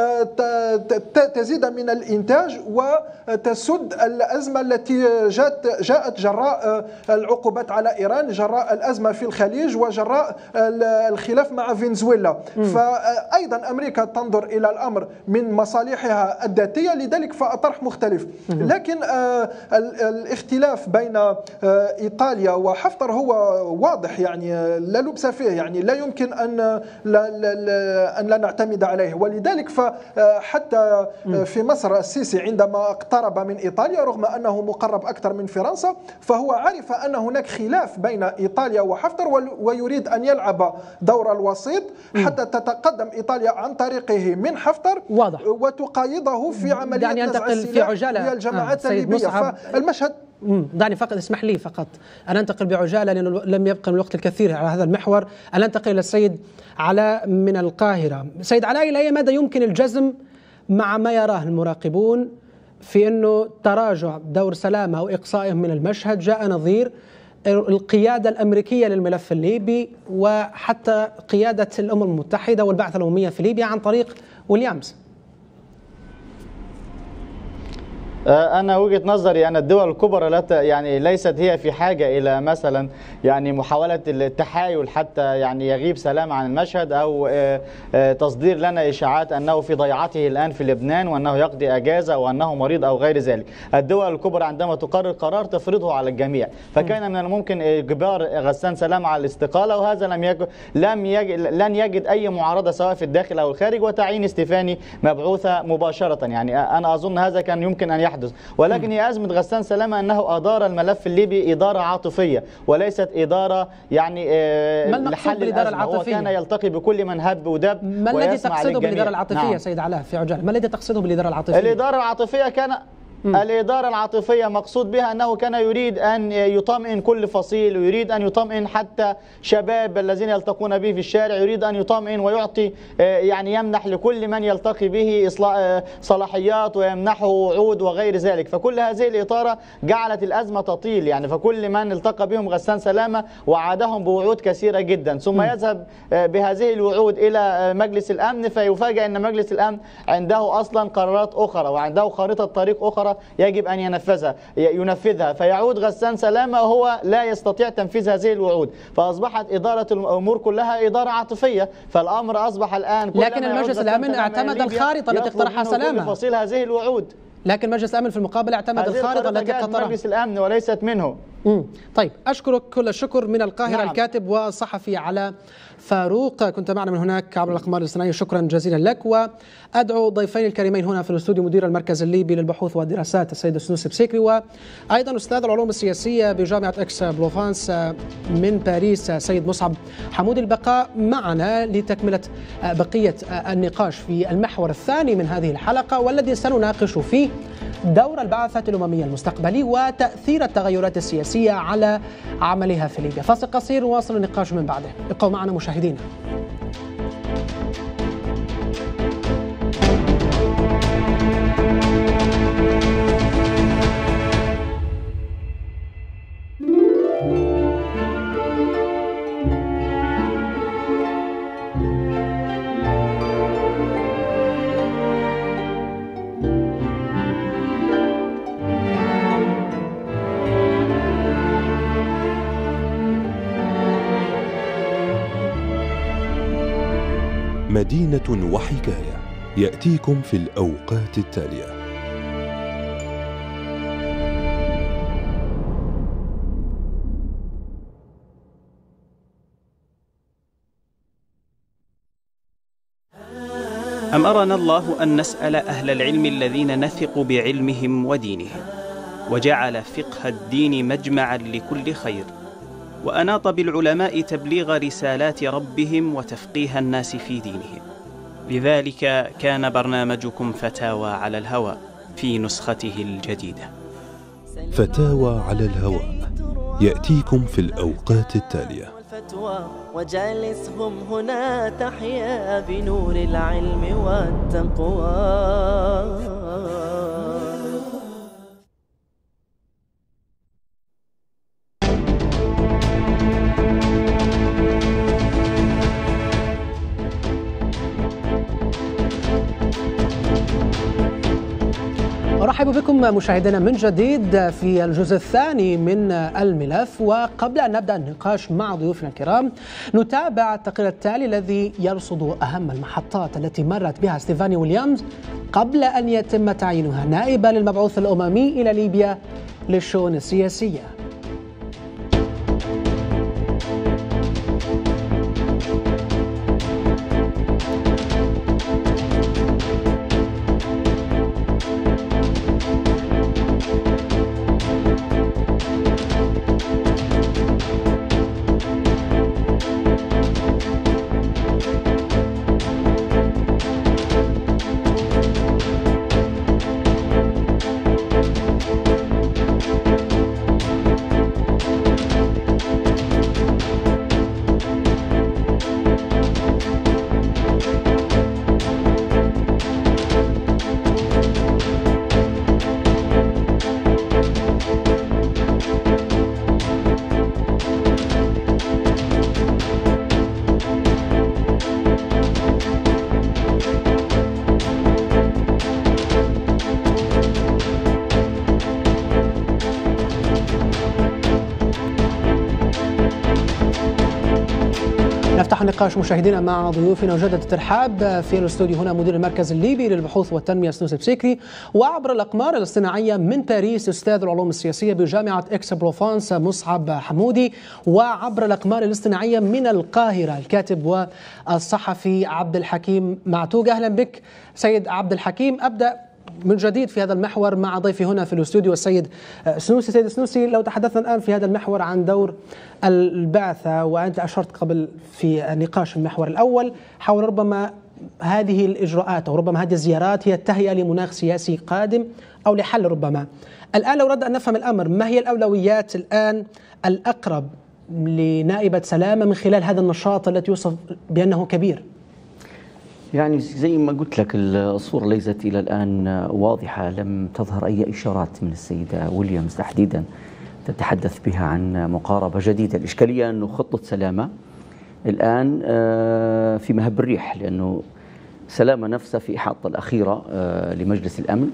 تزيد من الإنتاج وتسد الأزمة التي جاءت جاءت جراء العقوبات على إيران، جراء الأزمة في الخليج، وجراء الخلاف مع فنزويلا. فأيضا أمريكا تنظر إلى الأمر من مصالحها الذاتية، لذلك فالطرح مختلف. لكن الاختلاف بين إيطاليا وحفتر هو واضح، يعني لا لبس فيه، يعني لا يمكن أن لا أن لا نعتمد عليه. ولذلك فحتى في مصر السيسي عندما اقترب من إيطاليا رغم أنه مقرب أكثر من فرنسا، فهو عرف أن هناك خلاف بين إيطاليا وحفتر ويريد أن يلعب دور الوسيط حتى تتقدم إيطاليا عن طريقه من حفتر واضح. وتقايضه في عملية يعني نزع السلاح للجماعات آه الليبية. فالمشهد دعني فقط اسمح لي فقط أن أنتقل بعجالة لأنه لم يبقى من الوقت الكثير على هذا المحور، أن أنتقل إلى السيد علاء من القاهرة. سيد علاء، إلى أي مدى يمكن الجزم مع ما يراه المراقبون في أنه تراجع دور سلامة أو إقصائهم من المشهد جاء نظير القيادة الأمريكية للملف الليبي وحتى قيادة الأمم المتحدة والبعثة الأممية في ليبيا عن طريق ويليامز؟ أنا وجهة نظري أن الدول الكبرى لا يعني ليست هي في حاجة إلى مثلا يعني محاولة التحايل حتى يعني يغيب سلام عن المشهد أو تصدير لنا إشاعات أنه في ضيعته الآن في لبنان وأنه يقضي أجازة وأنه مريض أو غير ذلك. الدول الكبرى عندما تقرر قرار تفرضه على الجميع، فكان من الممكن إجبار غسان سلامة على الاستقالة، وهذا لم يجد لم يجد لن يجد أي معارضة سواء في الداخل أو الخارج، وتعيين ستيفاني مبعوثة مباشرة. يعني أنا أظن هذا كان يمكن أن يحدث، ولكن هي أزمة غسان سلامة أنه أدار الملف الليبي إدارة عاطفية وليست إدارة يعني لحل الأزمة. هو كان يلتقي بكل من هب ودب. ما الذي تقصده بالإدارة العاطفية؟ نعم. سيد علاء في عجالة، ما الذي تقصده بالإدارة العاطفية؟ الإدارة العاطفية كان م. الإدارة العاطفية مقصود بها أنه كان يريد أن يطمئن كل فصيل، ويريد أن يطمئن حتى شباب الذين يلتقون به في الشارع، يريد أن يطمئن ويعطي يعني يمنح لكل من يلتقي به صلاحيات ويمنحه وعود وغير ذلك. فكل هذه الإطارة جعلت الأزمة تطيل، يعني فكل من التقى بهم غسان سلامة وعدهم بوعود كثيرة جدا، ثم م. يذهب بهذه الوعود إلى مجلس الأمن فيفاجأ أن مجلس الأمن عنده أصلا قرارات أخرى وعنده خارطة طريق أخرى يجب أن ينفذها ينفذها فيعود غسان سلامة وهو لا يستطيع تنفيذ هذه الوعود، فأصبحت إدارة الأمور كلها إدارة عاطفية. فالأمر أصبح الآن لكن المجلس الأمن اعتمد الخارطة التي اقترحها سلامة تفاصيل هذه الوعود، لكن مجلس الأمن في المقابل اعتمد الخارطة التي اقترحها مجلس الأمن وليست منه. مم. طيب أشكرك كل الشكر من القاهرة. نعم. الكاتب والصحفي علاء فاروق، كنت معنا من هناك عبر الأقمار الاصطناعية، شكرا جزيلا لك. وأدعو ضيفين الكريمين هنا في الاستوديو مدير المركز الليبي للبحوث والدراسات السيد سنوسي بسيكري، وأيضا أستاذ العلوم السياسية بجامعة إكس بلوفانس من باريس سيد مصعب حمود. البقاء معنا لتكملة بقية النقاش في المحور الثاني من هذه الحلقة، والذي سنناقش فيه دور البعثة الأممية المستقبلي وتأثير التغيرات السياسية على عملها في ليبيا. فاصل قصير نواصل النقاش من بعده، ابقوا معنا مشاهدينا. مدينة وحكاية يأتيكم في الأوقات التالية. أم أرنا الله أن نسأل أهل العلم الذين نثق بعلمهم ودينهم، وجعل فقه الدين مجمعا لكل خير، وأناط بالعلماء تبليغ رسالات ربهم وتفقيه الناس في دينهم. لذلك كان برنامجكم فتاوى على الهواء في نسخته الجديدة. فتاوى على الهواء يأتيكم في الأوقات التالية. وجالسهم هنا تحيا بنور العلم والتقوى. أرحب بكم مشاهدينا من جديد في الجزء الثاني من الملف. وقبل أن نبدأ النقاش مع ضيوفنا الكرام نتابع التقرير التالي الذي يرصد أهم المحطات التي مرت بها ستيفاني ويليامز قبل أن يتم تعيينها نائبة للمبعوث الأممي إلى ليبيا للشؤون السياسية. نفتح النقاش مشاهدينا مع ضيوفنا وجدة الترحاب في الاستوديو هنا مدير المركز الليبي للبحوث والتنمية سنوسي بسيكري، وعبر الأقمار الاصطناعية من باريس أستاذ العلوم السياسية بجامعة إكس بروفانس مصعب حمودي، وعبر الأقمار الاصطناعية من القاهرة الكاتب والصحفي عبد الحكيم معتوق. أهلا بك سيد عبد الحكيم. أبدأ من جديد في هذا المحور مع ضيفي هنا في الاستوديو السيد سنوسي. سيد سنوسي، لو تحدثنا الآن في هذا المحور عن دور البعثة، وأنت أشرت قبل في نقاش المحور الأول حول ربما هذه الإجراءات أو ربما هذه الزيارات هي التهيئة لمناخ سياسي قادم أو لحل ربما. الآن لو رد أن نفهم الأمر، ما هي الأولويات الآن الأقرب لنائبة سلامة من خلال هذا النشاط الذي يوصف بأنه كبير؟ يعني زي ما قلت لك الصورة ليست إلى الآن واضحة، لم تظهر أي إشارات من السيدة ويليامز تحديدا تتحدث بها عن مقاربة جديدة. الإشكالية أنه خطة سلامة الآن في مهب الريح، لأنه سلامة نفسها في إحاطة الأخيرة لمجلس الأمن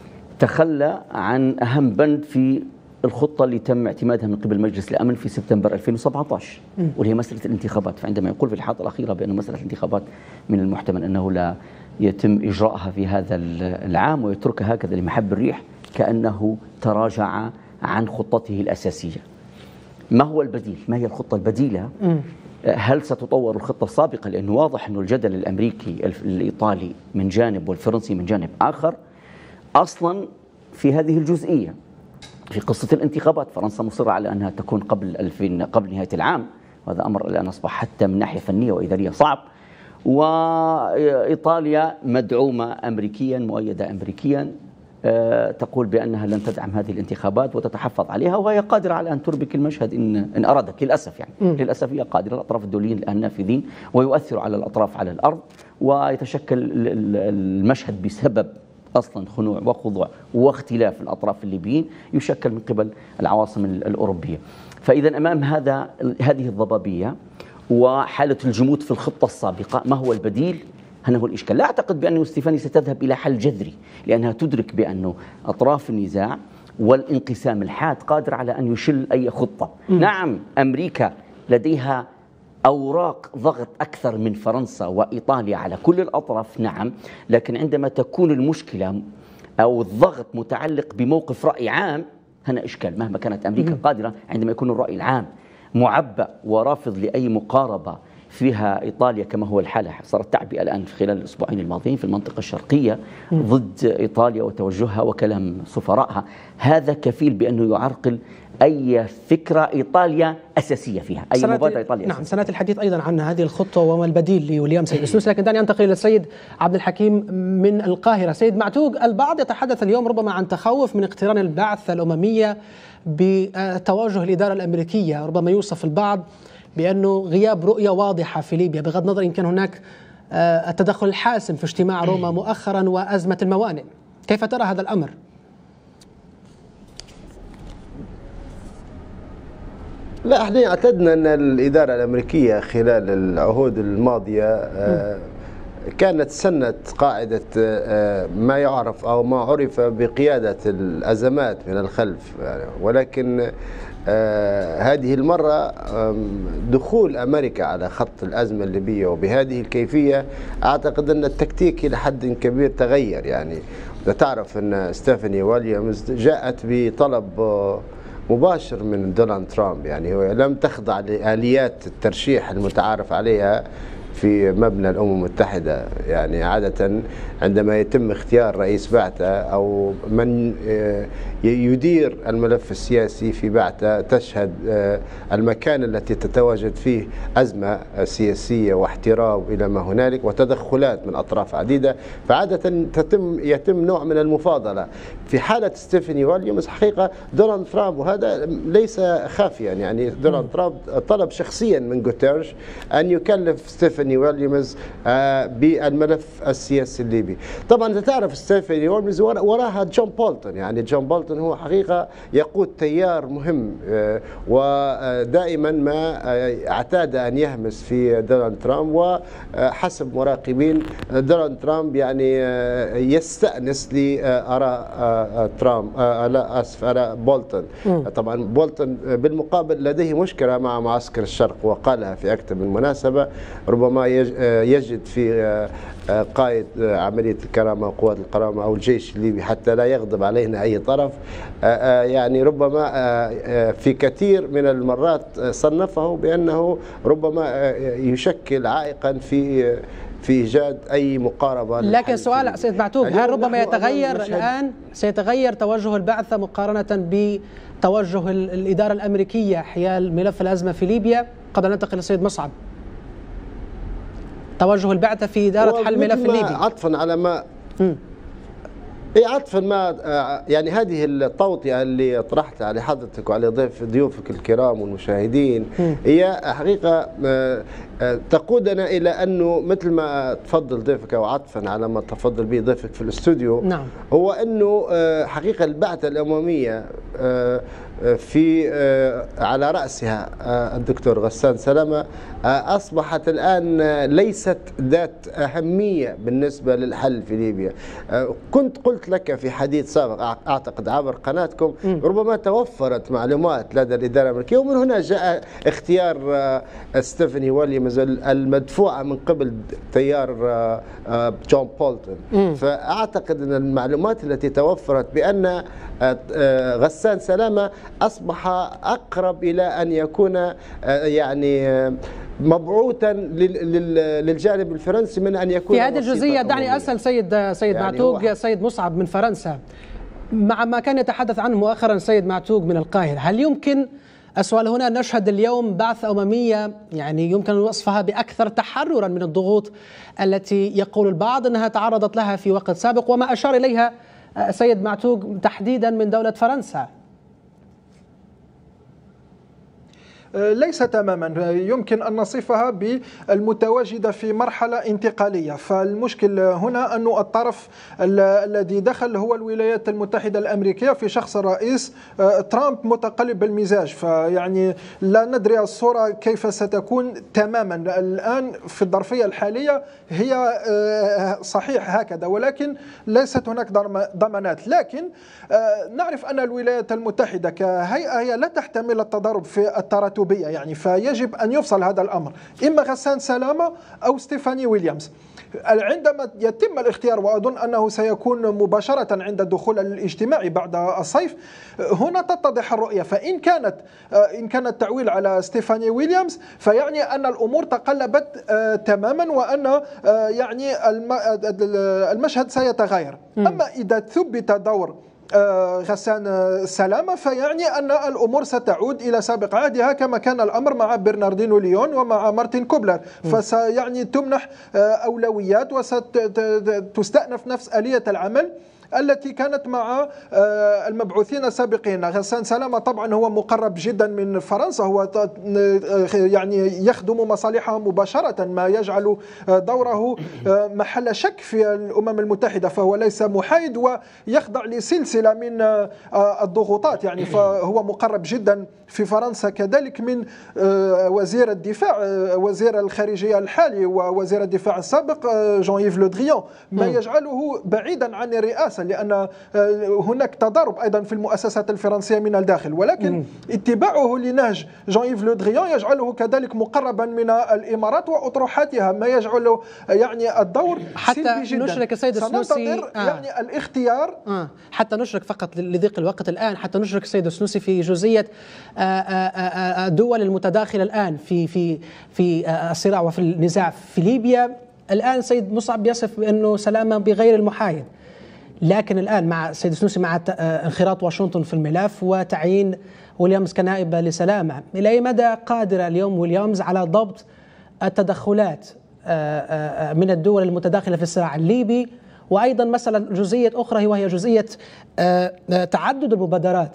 تخلى عن أهم بند في الخطة اللي تم اعتمادها من قبل مجلس الأمن في سبتمبر ألفين وسبعة عشر، واللي هي مسألة الانتخابات. فعندما يقول في الإحاطة الأخيرة بأن مسألة الانتخابات من المحتمل أنه لا يتم إجراءها في هذا العام ويتركها هكذا لمحب الريح، كأنه تراجع عن خطته الأساسية. ما هو البديل؟ ما هي الخطة البديلة؟ هل ستطور الخطة السابقة؟ لأنه واضح أنه الجدل الأمريكي الإيطالي من جانب والفرنسي من جانب آخر أصلا في هذه الجزئية. في قصة الانتخابات فرنسا مصرة على أنها تكون قبل ألفين قبل نهاية العام، وهذا أمر الآن أصبح حتى من ناحية فنية وإدارية صعب. وإيطاليا مدعومة أمريكيا مؤيدة أمريكيا تقول بأنها لن تدعم هذه الانتخابات وتتحفظ عليها، وهي قادرة على أن تربك المشهد إن إن أرادت. للأسف يعني م. للأسف هي قادرة. الأطراف الدوليين الآن نافذين ويؤثر على الأطراف على الأرض، ويتشكل المشهد بسبب أصلا خنوع وخضوع واختلاف الأطراف الليبيين يشكل من قبل العواصم الأوروبية. فإذا أمام هذا هذه الضبابية وحالة الجمود في الخطة السابقة، ما هو البديل؟ هنا هو الإشكال. لا أعتقد بأن ستيفاني ستذهب إلى حل جذري، لأنها تدرك بأنه أطراف النزاع والانقسام الحاد قادر على أن يشل أي خطة. م. نعم أمريكا لديها أوراق ضغط أكثر من فرنسا وإيطاليا على كل الأطراف، نعم، لكن عندما تكون المشكلة أو الضغط متعلق بموقف رأي عام هنا إشكال. مهما كانت أمريكا قادرة، عندما يكون الرأي العام معبأ ورافض لأي مقاربة فيها إيطاليا كما هو الحالة، صارت تعبئة الآن في خلال الأسبوعين الماضيين في المنطقة الشرقية ضد إيطاليا وتوجهها وكلام سفرائها، هذا كفيل بأنه يعرقل أي فكرة إيطاليا أساسية فيها، أي مبادرة إيطالية نعم أساسية. سنأتي الحديث أيضا عن هذه الخطة وما البديل لويليام سيد السوسي، لكن دعني أنتقل إلى السيد عبد الحكيم من القاهرة. سيد معتوق، البعض يتحدث اليوم ربما عن تخوف من اقتران البعثة الأممية بتوجه الإدارة الأمريكية، ربما يوصف البعض بأنه غياب رؤية واضحة في ليبيا، بغض النظر إن كان هناك التدخل الحاسم في اجتماع روما مؤخرا وأزمة الموانئ. كيف ترى هذا الأمر؟ لا، احنا اعتدنا ان الاداره الامريكيه خلال العهود الماضيه كانت سنت قاعده ما يعرف او ما عرف بقياده الازمات من الخلف، ولكن هذه المره دخول امريكا على خط الازمه الليبيه وبهذه الكيفيه اعتقد ان التكتيك الى حد كبير تغير. يعني تعرف ان ستيفاني ويليامز جاءت بطلب مباشر من دونالد ترامب، يعني هو لم تخضع لآليات الترشيح المتعارف عليها في مبنى الأمم المتحدة. يعني عادة عندما يتم اختيار رئيس بعثة أو من يدير الملف السياسي في بعثة تشهد المكان التي تتواجد فيه أزمة سياسية واحتراب إلى ما هنالك وتدخلات من أطراف عديدة، فعادة تتم يتم نوع من المفاضلة. في حالة ستيفاني ويليامز حقيقة دونالد ترامب، وهذا ليس خافيا، يعني دونالد ترامب طلب شخصيا من غوتيريش أن يكلف ستيفاني ويليامز بالملف السياسي الليبي. طبعا انت تعرف ستيفاني ويليامز وراها جون بولتون، يعني جون بولتون هو حقيقة يقود تيار مهم ودائما ما اعتاد أن يهمس في دونالد ترامب، وحسب مراقبين دونالد ترامب يعني يستأنس لآراء ترامب لا اسف آراء بولتون. طبعا بولتون بالمقابل لديه مشكلة مع معسكر الشرق وقالها في أكثر من مناسبة، ربما يجد في قائد عملية الكرامة وقوات الكرامة أو الجيش الليبي حتى لا يغضب علينا أي طرف، يعني ربما في كثير من المرات صنفه بأنه ربما يشكل عائقا في في إيجاد أي مقاربة. لكن سؤال سيد معتوق، هل ربما يتغير الآن سيتغير توجه البعثة مقارنة بتوجه الإدارة الأمريكية حيال ملف الأزمة في ليبيا؟ قبل أن ننتقل للسيد مصعب، توجه البعثة في إدارة حل ملف الليبي عطفا على ما م. اي عطفا ما يعني هذه التوطئه اللي طرحتها على حضرتك وعلى ضيف ضيوفك الكرام والمشاهدين م. هي حقيقه تقودنا الى انه مثل ما تفضل ضيفك او عطفا على ما تفضل به ضيفك في الاستوديو، نعم. هو انه حقيقه البعثه الامميه في على رأسها الدكتور غسان سلامة أصبحت الآن ليست ذات أهمية بالنسبة للحل في ليبيا. كنت قلت لك في حديث سابق أعتقد عبر قناتكم ربما توفرت معلومات لدى الإدارة الأمريكية، ومن هنا جاء اختيار ستيفاني ويليامز المدفوعة من قبل تيار جون بولتون. فأعتقد أن المعلومات التي توفرت بأن غسان سلامة أصبح أقرب إلى أن يكون يعني مبعوثا للجانب الفرنسي من أن يكون في هذه الجزئية. دعني أسأل سيد سيد يعني معتوق سيد مصعب من فرنسا، مع ما كان يتحدث عنه مؤخرا سيد معتوق من القاهرة، هل يمكن السؤال هنا أن نشهد اليوم بعثة أممية يعني يمكن وصفها بأكثر تحررا من الضغوط التي يقول البعض أنها تعرضت لها في وقت سابق وما أشار إليها سيد معتوق تحديدا من دولة فرنسا؟ ليس تماما، يمكن أن نصفها بالمتواجدة في مرحلة انتقالية. فالمشكل هنا أن الطرف الذي دخل هو الولايات المتحدة الأمريكية في شخص الرئيس ترامب متقلب المزاج، فيعني لا ندري الصورة كيف ستكون تماما. الآن في الظرفية الحالية هي صحيح هكذا، ولكن ليست هناك ضمانات. لكن نعرف أن الولايات المتحدة كهيئة هي لا تحتمل التضارب في التراتب، يعني فيجب أن يفصل هذا الأمر، إما غسان سلامة أو ستيفاني ويليامز. عندما يتم الاختيار، وأظن أنه سيكون مباشرة عند الدخول الاجتماعي بعد الصيف، هنا تتضح الرؤية. فإن كانت إن كان التعويل على ستيفاني ويليامز فيعني أن الأمور تقلبت تماما، وأن يعني المشهد سيتغير. أما إذا ثبت دور غسان سلامة، فيعني أن الأمور ستعود إلى سابق عهدها كما كان الأمر مع برناردينو ليون ومع مارتن كوبلر. فسيعني تمنح أولويات وستستأنف نفس آلية العمل التي كانت مع المبعوثين السابقين. غسان سلامة طبعا هو مقرب جدا من فرنسا، هو يعني يخدم مصالحها مباشرة، ما يجعل دوره محل شك في الأمم المتحدة، فهو ليس محايد ويخضع لسلسلة من الضغوطات، يعني فهو مقرب جدا في فرنسا كذلك من وزير الدفاع وزير الخارجية الحالي ووزير الدفاع السابق جون ييف لو دريان، ما يجعله بعيدا عن الرئاسة، لأن هناك تضارب أيضا في المؤسسات الفرنسية من الداخل، ولكن اتباعه لنهج جون ييف لو دريان يجعله كذلك مقربا من الإمارات وأطروحاتها، ما يجعله يعني الدور حتى سلبي جدا. نشرك السيد السنوسي آه. يعني الاختيار آه. حتى نشرك فقط لضيق الوقت الآن، حتى نشرك السيد السنوسي في جزئية الدول المتداخلة الآن في في في الصراع وفي النزاع في ليبيا. الآن سيد مصعب يصف بأنه سلامة بغير المحايد، لكن الآن مع السيد السنوسي مع انخراط واشنطن في الملف وتعيين ويليامز كنائب لسلامة، إلى أي مدى قادرة اليوم ويليامز على ضبط التدخلات من الدول المتداخلة في الصراع الليبي؟ وأيضا مثلا جزئية أخرى وهي جزئية تعدد المبادرات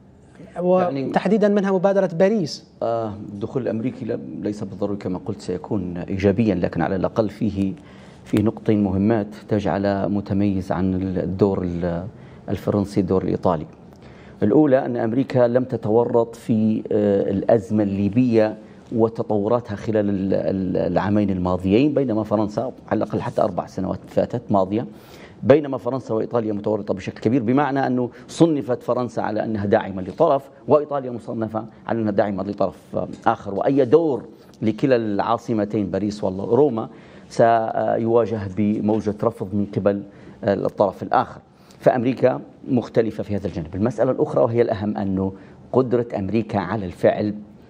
وتحديدا منها مبادرة باريس. آه الدخول الأمريكي ليس بالضروري كما قلت سيكون إيجابيا، لكن على الأقل فيه فيه نقطتين مهمات تجعل متميز عن الدور الفرنسي الدور الإيطالي. الأولى أن أمريكا لم تتورط في الأزمة الليبية وتطوراتها خلال العامين الماضيين، بينما فرنسا على الأقل حتى أربع سنوات فاتت ماضية، بينما فرنسا وإيطاليا متورطة بشكل كبير، بمعنى أنه صنفت فرنسا على أنها داعمة لطرف وإيطاليا مصنفة على أنها داعمة لطرف آخر، وأي دور لكلا العاصمتين باريس وروما سيواجه بموجة رفض من قبل الطرف الآخر. فأمريكا مختلفة في هذا الجانب. المسألة الأخرى وهي الأهم أنه قدرة أمريكا على الفعل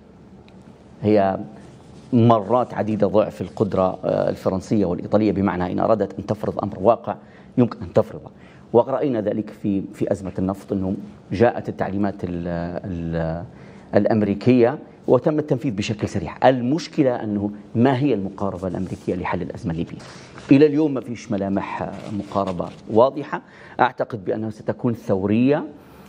هي مرات عديدة ضعف القدرة الفرنسية والإيطالية، بمعنى إن أرادت أن تفرض أمر واقع يمكن أن تفرضه، ورأينا ذلك في في أزمة النفط، أنه جاءت التعليمات ال ال الأمريكية وتم التنفيذ بشكل سريع. المشكلة أنه ما هي المقاربة الأمريكية لحل الأزمة الليبية؟ إلى اليوم ما فيش ملامح مقاربة واضحة. أعتقد بأنها ستكون ثورية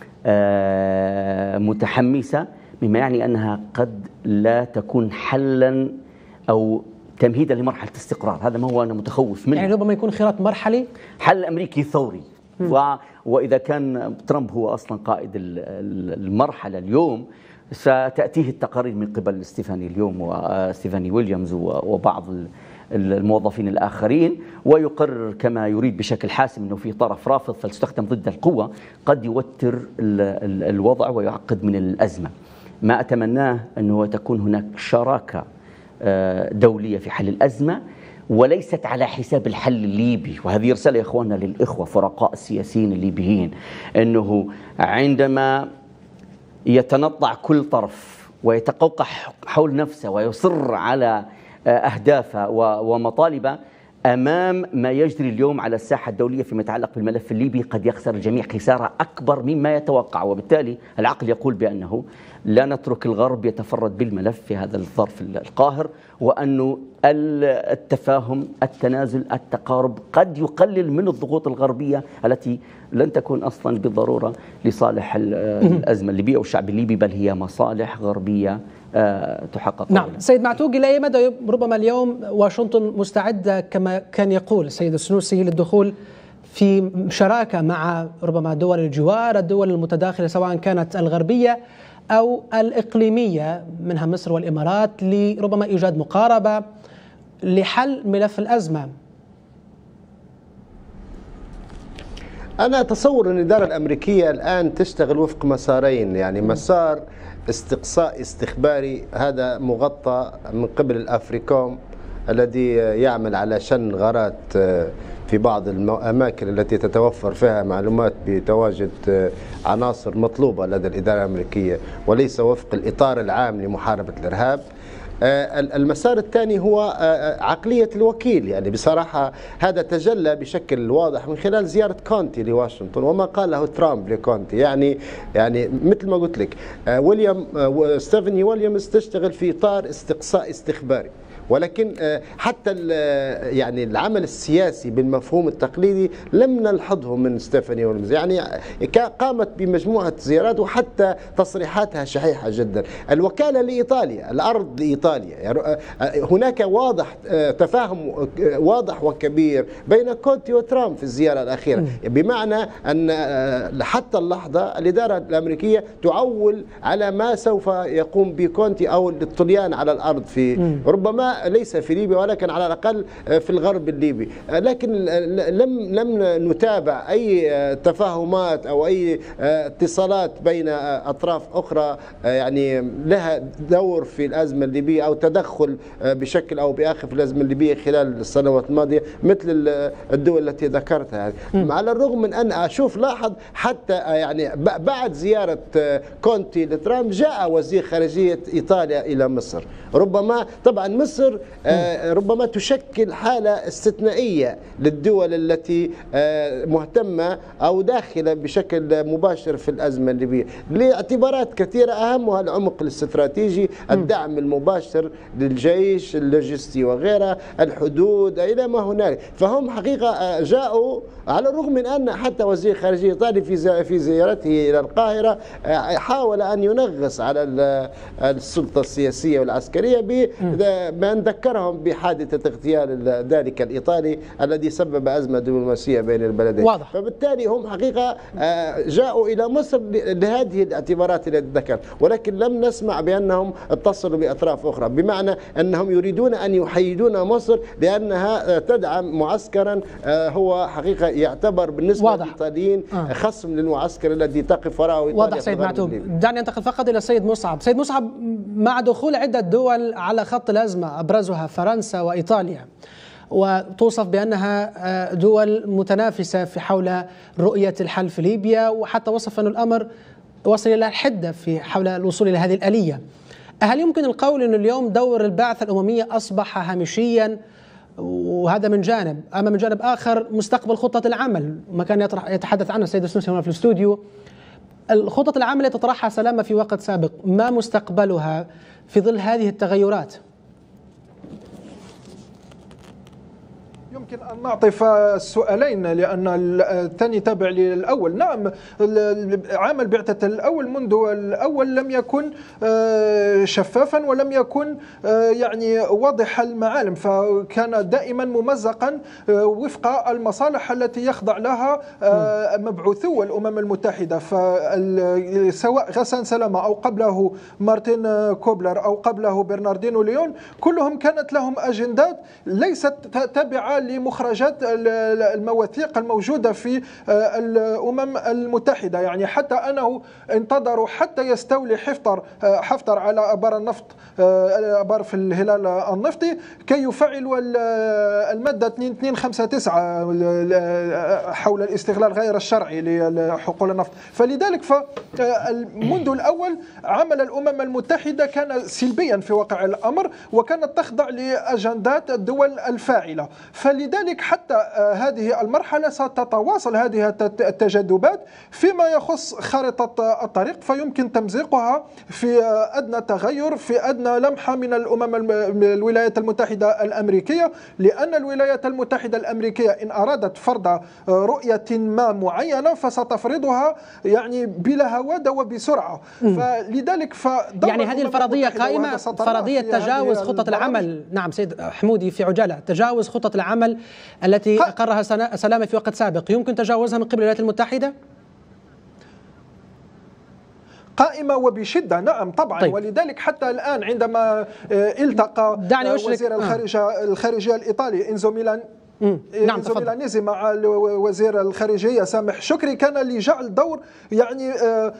متحمسة، مما يعني أنها قد لا تكون حلا أو تمهيدا لمرحلة استقرار. هذا ما هو أنا متخوف منه، يعني ربما يكون خيارات مرحلي، حل أمريكي ثوري. و... وإذا كان ترامب هو أصلا قائد المرحلة اليوم، ستأتيه التقارير من قبل ستيفاني اليوم وستيفاني ويليامز وبعض الموظفين الآخرين، ويقرر كما يريد بشكل حاسم أنه في طرف رافض فلتستخدم ضد القوة، قد يوتر الوضع ويعقد من الأزمة. ما أتمناه أنه تكون هناك شراكة دولية في حل الأزمة وليست على حساب الحل الليبي. وهذه رسالة يا إخواننا للإخوة فرقاء السياسيين الليبيين، أنه عندما يتنطع كل طرف ويتقوقع حول نفسه ويصر على أهدافه ومطالبه أمام ما يجري اليوم على الساحة الدولية فيما يتعلق بالملف الليبي، قد يخسر الجميع خسارة أكبر مما يتوقع. وبالتالي العقل يقول بأنه لا نترك الغرب يتفرد بالملف في هذا الظرف القاهر، وأنه التفاهم، التنازل، التقارب قد يقلل من الضغوط الغربية التي لن تكون أصلا بالضرورة لصالح الأزمة الليبية والشعب الليبي، بل هي مصالح غربية تحقق. نعم سيد معتوق، إلى أي مدى ربما اليوم واشنطن مستعدة كما كان يقول السيد السنوسي للدخول في شراكة مع ربما دول الجوار، الدول المتداخلة سواء كانت الغربية أو الإقليمية منها مصر والإمارات، لربما إيجاد مقاربة لحل ملف الأزمة؟ أنا أتصور أن الإدارة الأمريكية الآن تشتغل وفق مسارين، يعني مسار استقصاء استخباري هذا مغطى من قبل الأفريكوم الذي يعمل على شن غارات في بعض الأماكن التي تتوفر فيها معلومات بتواجد عناصر مطلوبة لدى الإدارة الأمريكية وليس وفق الإطار العام لمحاربة الإرهاب. المسار الثاني هو عقلية الوكيل. يعني بصراحة هذا تجلى بشكل واضح من خلال زيارة كونتي لواشنطن وما قاله ترامب لكونتي. يعني يعني مثل ما قلت لك ويليام ستيفاني ويليامز تشتغل في إطار استقصاء استخباري، ولكن حتى يعني العمل السياسي بالمفهوم التقليدي لم نلحظه من ستيفاني ويليامز. يعني قامت بمجموعة زيارات وحتى تصريحاتها شحيحة جدا. الوكالة لإيطاليا، الأرض لإيطاليا، يعني هناك واضح تفاهم واضح وكبير بين كونتي وترامب في الزيارة الأخيرة، بمعنى أن حتى اللحظة الإدارة الأمريكية تعول على ما سوف يقوم بكونتي أو الطليان على الأرض في ربما ليس في ليبيا ولكن على الأقل في الغرب الليبي. لكن لم لم نتابع أي تفاهمات أو أي اتصالات بين أطراف أخرى يعني لها دور في الأزمة الليبية أو تدخل بشكل أو بآخر في الأزمة الليبية خلال السنوات الماضية مثل الدول التي ذكرتها. على الرغم من أن أشوف لاحظ حتى يعني بعد زيارة كونتي لترامب جاء وزير خارجية إيطاليا إلى مصر. ربما طبعا مصر ربما تشكل حالة استثنائية للدول التي مهتمة أو داخلة بشكل مباشر في الأزمة الليبية لاعتبارات كثيرة، أهمها العمق الاستراتيجي، الدعم المباشر للجيش، اللوجستي وغيرها، الحدود إلى ما هنالك. فهم حقيقة جاءوا على الرغم من أن حتى وزير خارجية إيطالي في في زيارته إلى القاهرة حاول أن ينغص على السلطة السياسية والعسكرية بأن ذكرهم بحادثة اغتيال ذلك الإيطالي الذي سبب أزمة دبلوماسية بين البلدين. واضح. فبالتالي هم حقيقة جاءوا إلى مصر لهذه الاعتبارات التي ذكرت، ولكن لم نسمع بأنهم اتصلوا بأطراف أخرى، بمعنى أنهم يريدون أن يحيدون مصر لأنها تدعم معسكرا هو حقيقة يعتبر بالنسبة للإيطاليين آه. خصم للمعسكر الذي تقف وراءه إيطاليا. واضح سيد معتوب. دعني أنتقل فقط إلى السيد مصعب. سيد مصعب، مع دخول عدة دول على خط الأزمة أبرزها فرنسا وإيطاليا وتوصف بأنها دول متنافسة في حول رؤية الحل في ليبيا، وحتى وصف أن الأمر وصل إلى الحدة في حول الوصول إلى هذه الآلية، هل يمكن القول أن اليوم دور البعثة الأممية أصبح هامشيا؟ وهذا من جانب، أما من جانب آخر مستقبل خطة العمل ما كان يطرح يتحدث عنها السيد السنوسي هنا في الاستوديو، الخطة العمل التي تطرحها سلامة في وقت سابق، ما مستقبلها في ظل هذه التغيرات؟ يمكن أن نعطف السؤالين لأن الثاني تابع للأول. نعم، عمل بعثة الأول منذ الأول لم يكن شفافا ولم يكن يعني واضح المعالم، فكان دائما ممزقا وفق المصالح التي يخضع لها مبعوثو الأمم المتحدة. فسواء غسان سلامة أو قبله مارتين كوبلر أو قبله برناردينو ليون كلهم كانت لهم أجندات ليست تابعة لمخرجات المواثيق الموجودة في الأمم المتحدة. يعني حتى أنه انتظروا حتى يستولي حفتر حفتر على أبار النفط، أبار في الهلال النفطي، كي يفعلوا المادة اثنين خمسة تسعة حول الاستغلال غير الشرعي لحقول النفط. فلذلك فمنذ الأول عمل الأمم المتحدة كان سلبيا في واقع الأمر، وكانت تخضع لأجندات الدول الفاعلة. فلذلك حتى هذه المرحلة ستتواصل هذه التجاذبات فيما يخص خارطة الطريق، فيمكن تمزيقها في أدنى تغير، في أدنى لمحة من الأمم الولايات المتحدة الأمريكية، لأن الولايات المتحدة الأمريكية إن أرادت فرض رؤية ما معينة فستفرضها يعني بلا هوادة وبسرعة. فلذلك يعني هذه الفرضية قائمة، فرضية تجاوز خطة العمل. نعم سيد حمودي في عجالة، تجاوز خطة العمل التي أقرها سلامة في وقت سابق، يمكن تجاوزها من قبل الولايات المتحدة؟ قائمة وبشدة. نعم طبعا. طيب. ولذلك حتى الآن عندما التقى وزير الخارجية الخارجية الإيطالي إنزو ميلان نعم إنزو ميلانيزي مع وزير الخارجية سامح شكري، كان لجعل دور يعني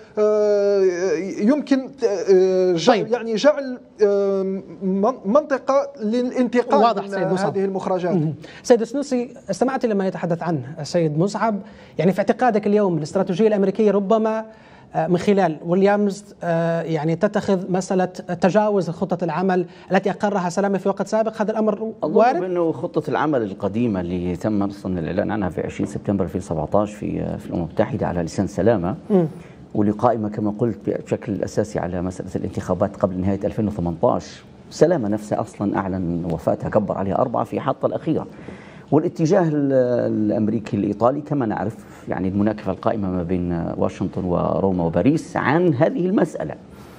يمكن طيب. يعني جعل منطقة للانتقال من هذه المخرجات. سيد السنوسي، استمعت لما يتحدث عنه السيد مصعب، يعني في اعتقادك اليوم الاستراتيجية الأمريكية ربما من خلال ويليامز يعني تتخذ مسألة تجاوز خطة العمل التي أقرها سلامة في وقت سابق؟ هذا الأمر وارد؟ أنه خطة العمل القديمة اللي تم أصلا الإعلان عنها في عشرين سبتمبر ألفين وسبعة عشر في في الأمم المتحدة على لسان سلامة، م. واللي قائمة كما قلت بشكل أساسي على مسألة الانتخابات قبل نهاية ألفين وثمانية عشر. سلامة نفسها أصلا أعلن وفاتها، كبر عليها أربعة في حاطة الأخيرة. والاتجاه الأمريكي الإيطالي كما نعرف يعني المناكفة القائمة ما بين واشنطن وروما وباريس عن هذه المسألة.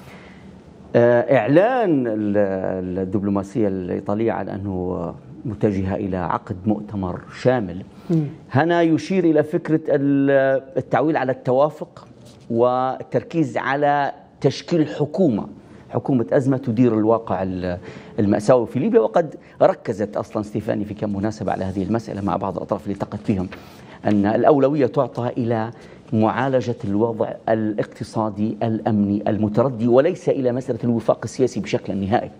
إعلان الدبلوماسية الإيطالية على أنه متجهة إلى عقد مؤتمر شامل هنا يشير إلى فكرة التعويل على التوافق والتركيز على تشكيل حكومة حكومة أزمة تدير الواقع المأساوي في ليبيا. وقد ركزت أصلا ستيفاني في كم مناسبة على هذه المسألة مع بعض الأطراف اللي التقت فيهم، أن الأولوية تعطى إلى معالجة الوضع الاقتصادي الأمني المتردي وليس إلى مسألة الوفاق السياسي بشكل نهائي.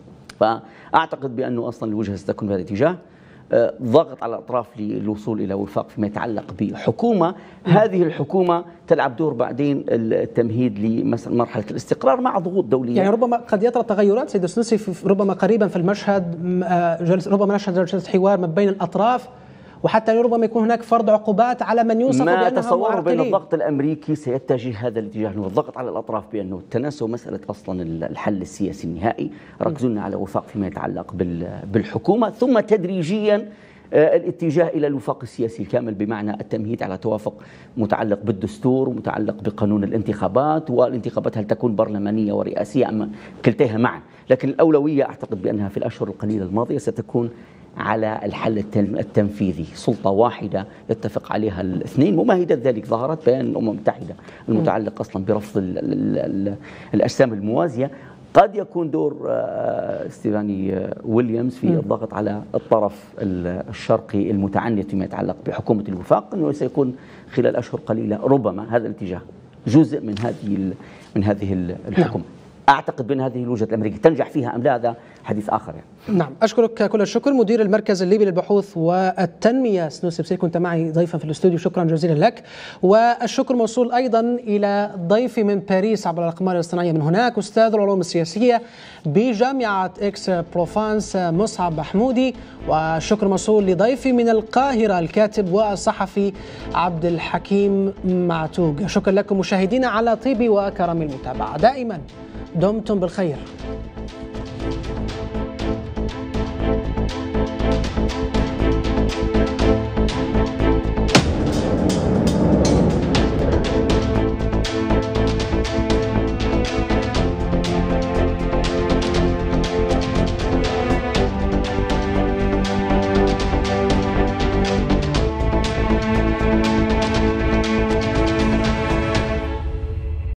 فأعتقد بأنه أصلا الوجهة ستكون بهذا الاتجاه، ضغط على الأطراف للوصول إلى وفاق فيما يتعلق بحكومة. هذه الحكومة تلعب دور بعدين التمهيد لمرحلة الاستقرار مع ضغوط دولية. يعني ربما قد يطرأ تغيرات سيد السنوسي ربما قريبا في المشهد، جلس ربما نشهد جلسة حوار ما بين الأطراف، وحتى ربما يكون هناك فرض عقوبات على من يوصف بأنهم معرقلين. ما تصور بأن الضغط الأمريكي سيتجه هذا الاتجاه، الضغط على الأطراف بأنه تناسوا مسألة أصلا الحل السياسي النهائي، ركزونا على وفاق فيما يتعلق بالحكومة، ثم تدريجيا الاتجاه إلى الوفاق السياسي الكامل بمعنى التمهيد على توافق متعلق بالدستور ومتعلق بقانون الانتخابات، والانتخابات هل تكون برلمانية ورئاسية أم كلتيها معا. لكن الأولوية أعتقد بأنها في الأشهر القليلة الماضية ستكون على الحل التنفيذي، سلطة واحدة يتفق عليها الاثنين. ممهدة ذلك ظهرت بيان الأمم المتحدة المتعلق أصلا برفض ال ال ال الأجسام الموازية. قد يكون دور ستيفاني ويليامز في الضغط على الطرف الشرقي المتعنت فيما يتعلق بحكومة الوفاق، أنه سيكون خلال أشهر قليلة ربما هذا الاتجاه جزء من هذه من هذه الحكومة. أعتقد بأن هذه الوجهة الأمريكية تنجح فيها أم لا هذا حديث آخر يعني. نعم، أشكرك كل الشكر مدير المركز الليبي للبحوث والتنمية سنوسي بسير، كنت معي ضيفا في الاستوديو، شكرا جزيلا لك. والشكر موصول أيضا إلى ضيفي من باريس عبر الأقمار الاصطناعية من هناك، أستاذ العلوم السياسية بجامعة إكس بروفانس مصعب محمودي، والشكر موصول لضيفي من القاهرة الكاتب والصحفي عبد الحكيم معتوق. شكرا لكم مشاهدينا على طيب وكرم المتابعة، دائما دمتم بالخير.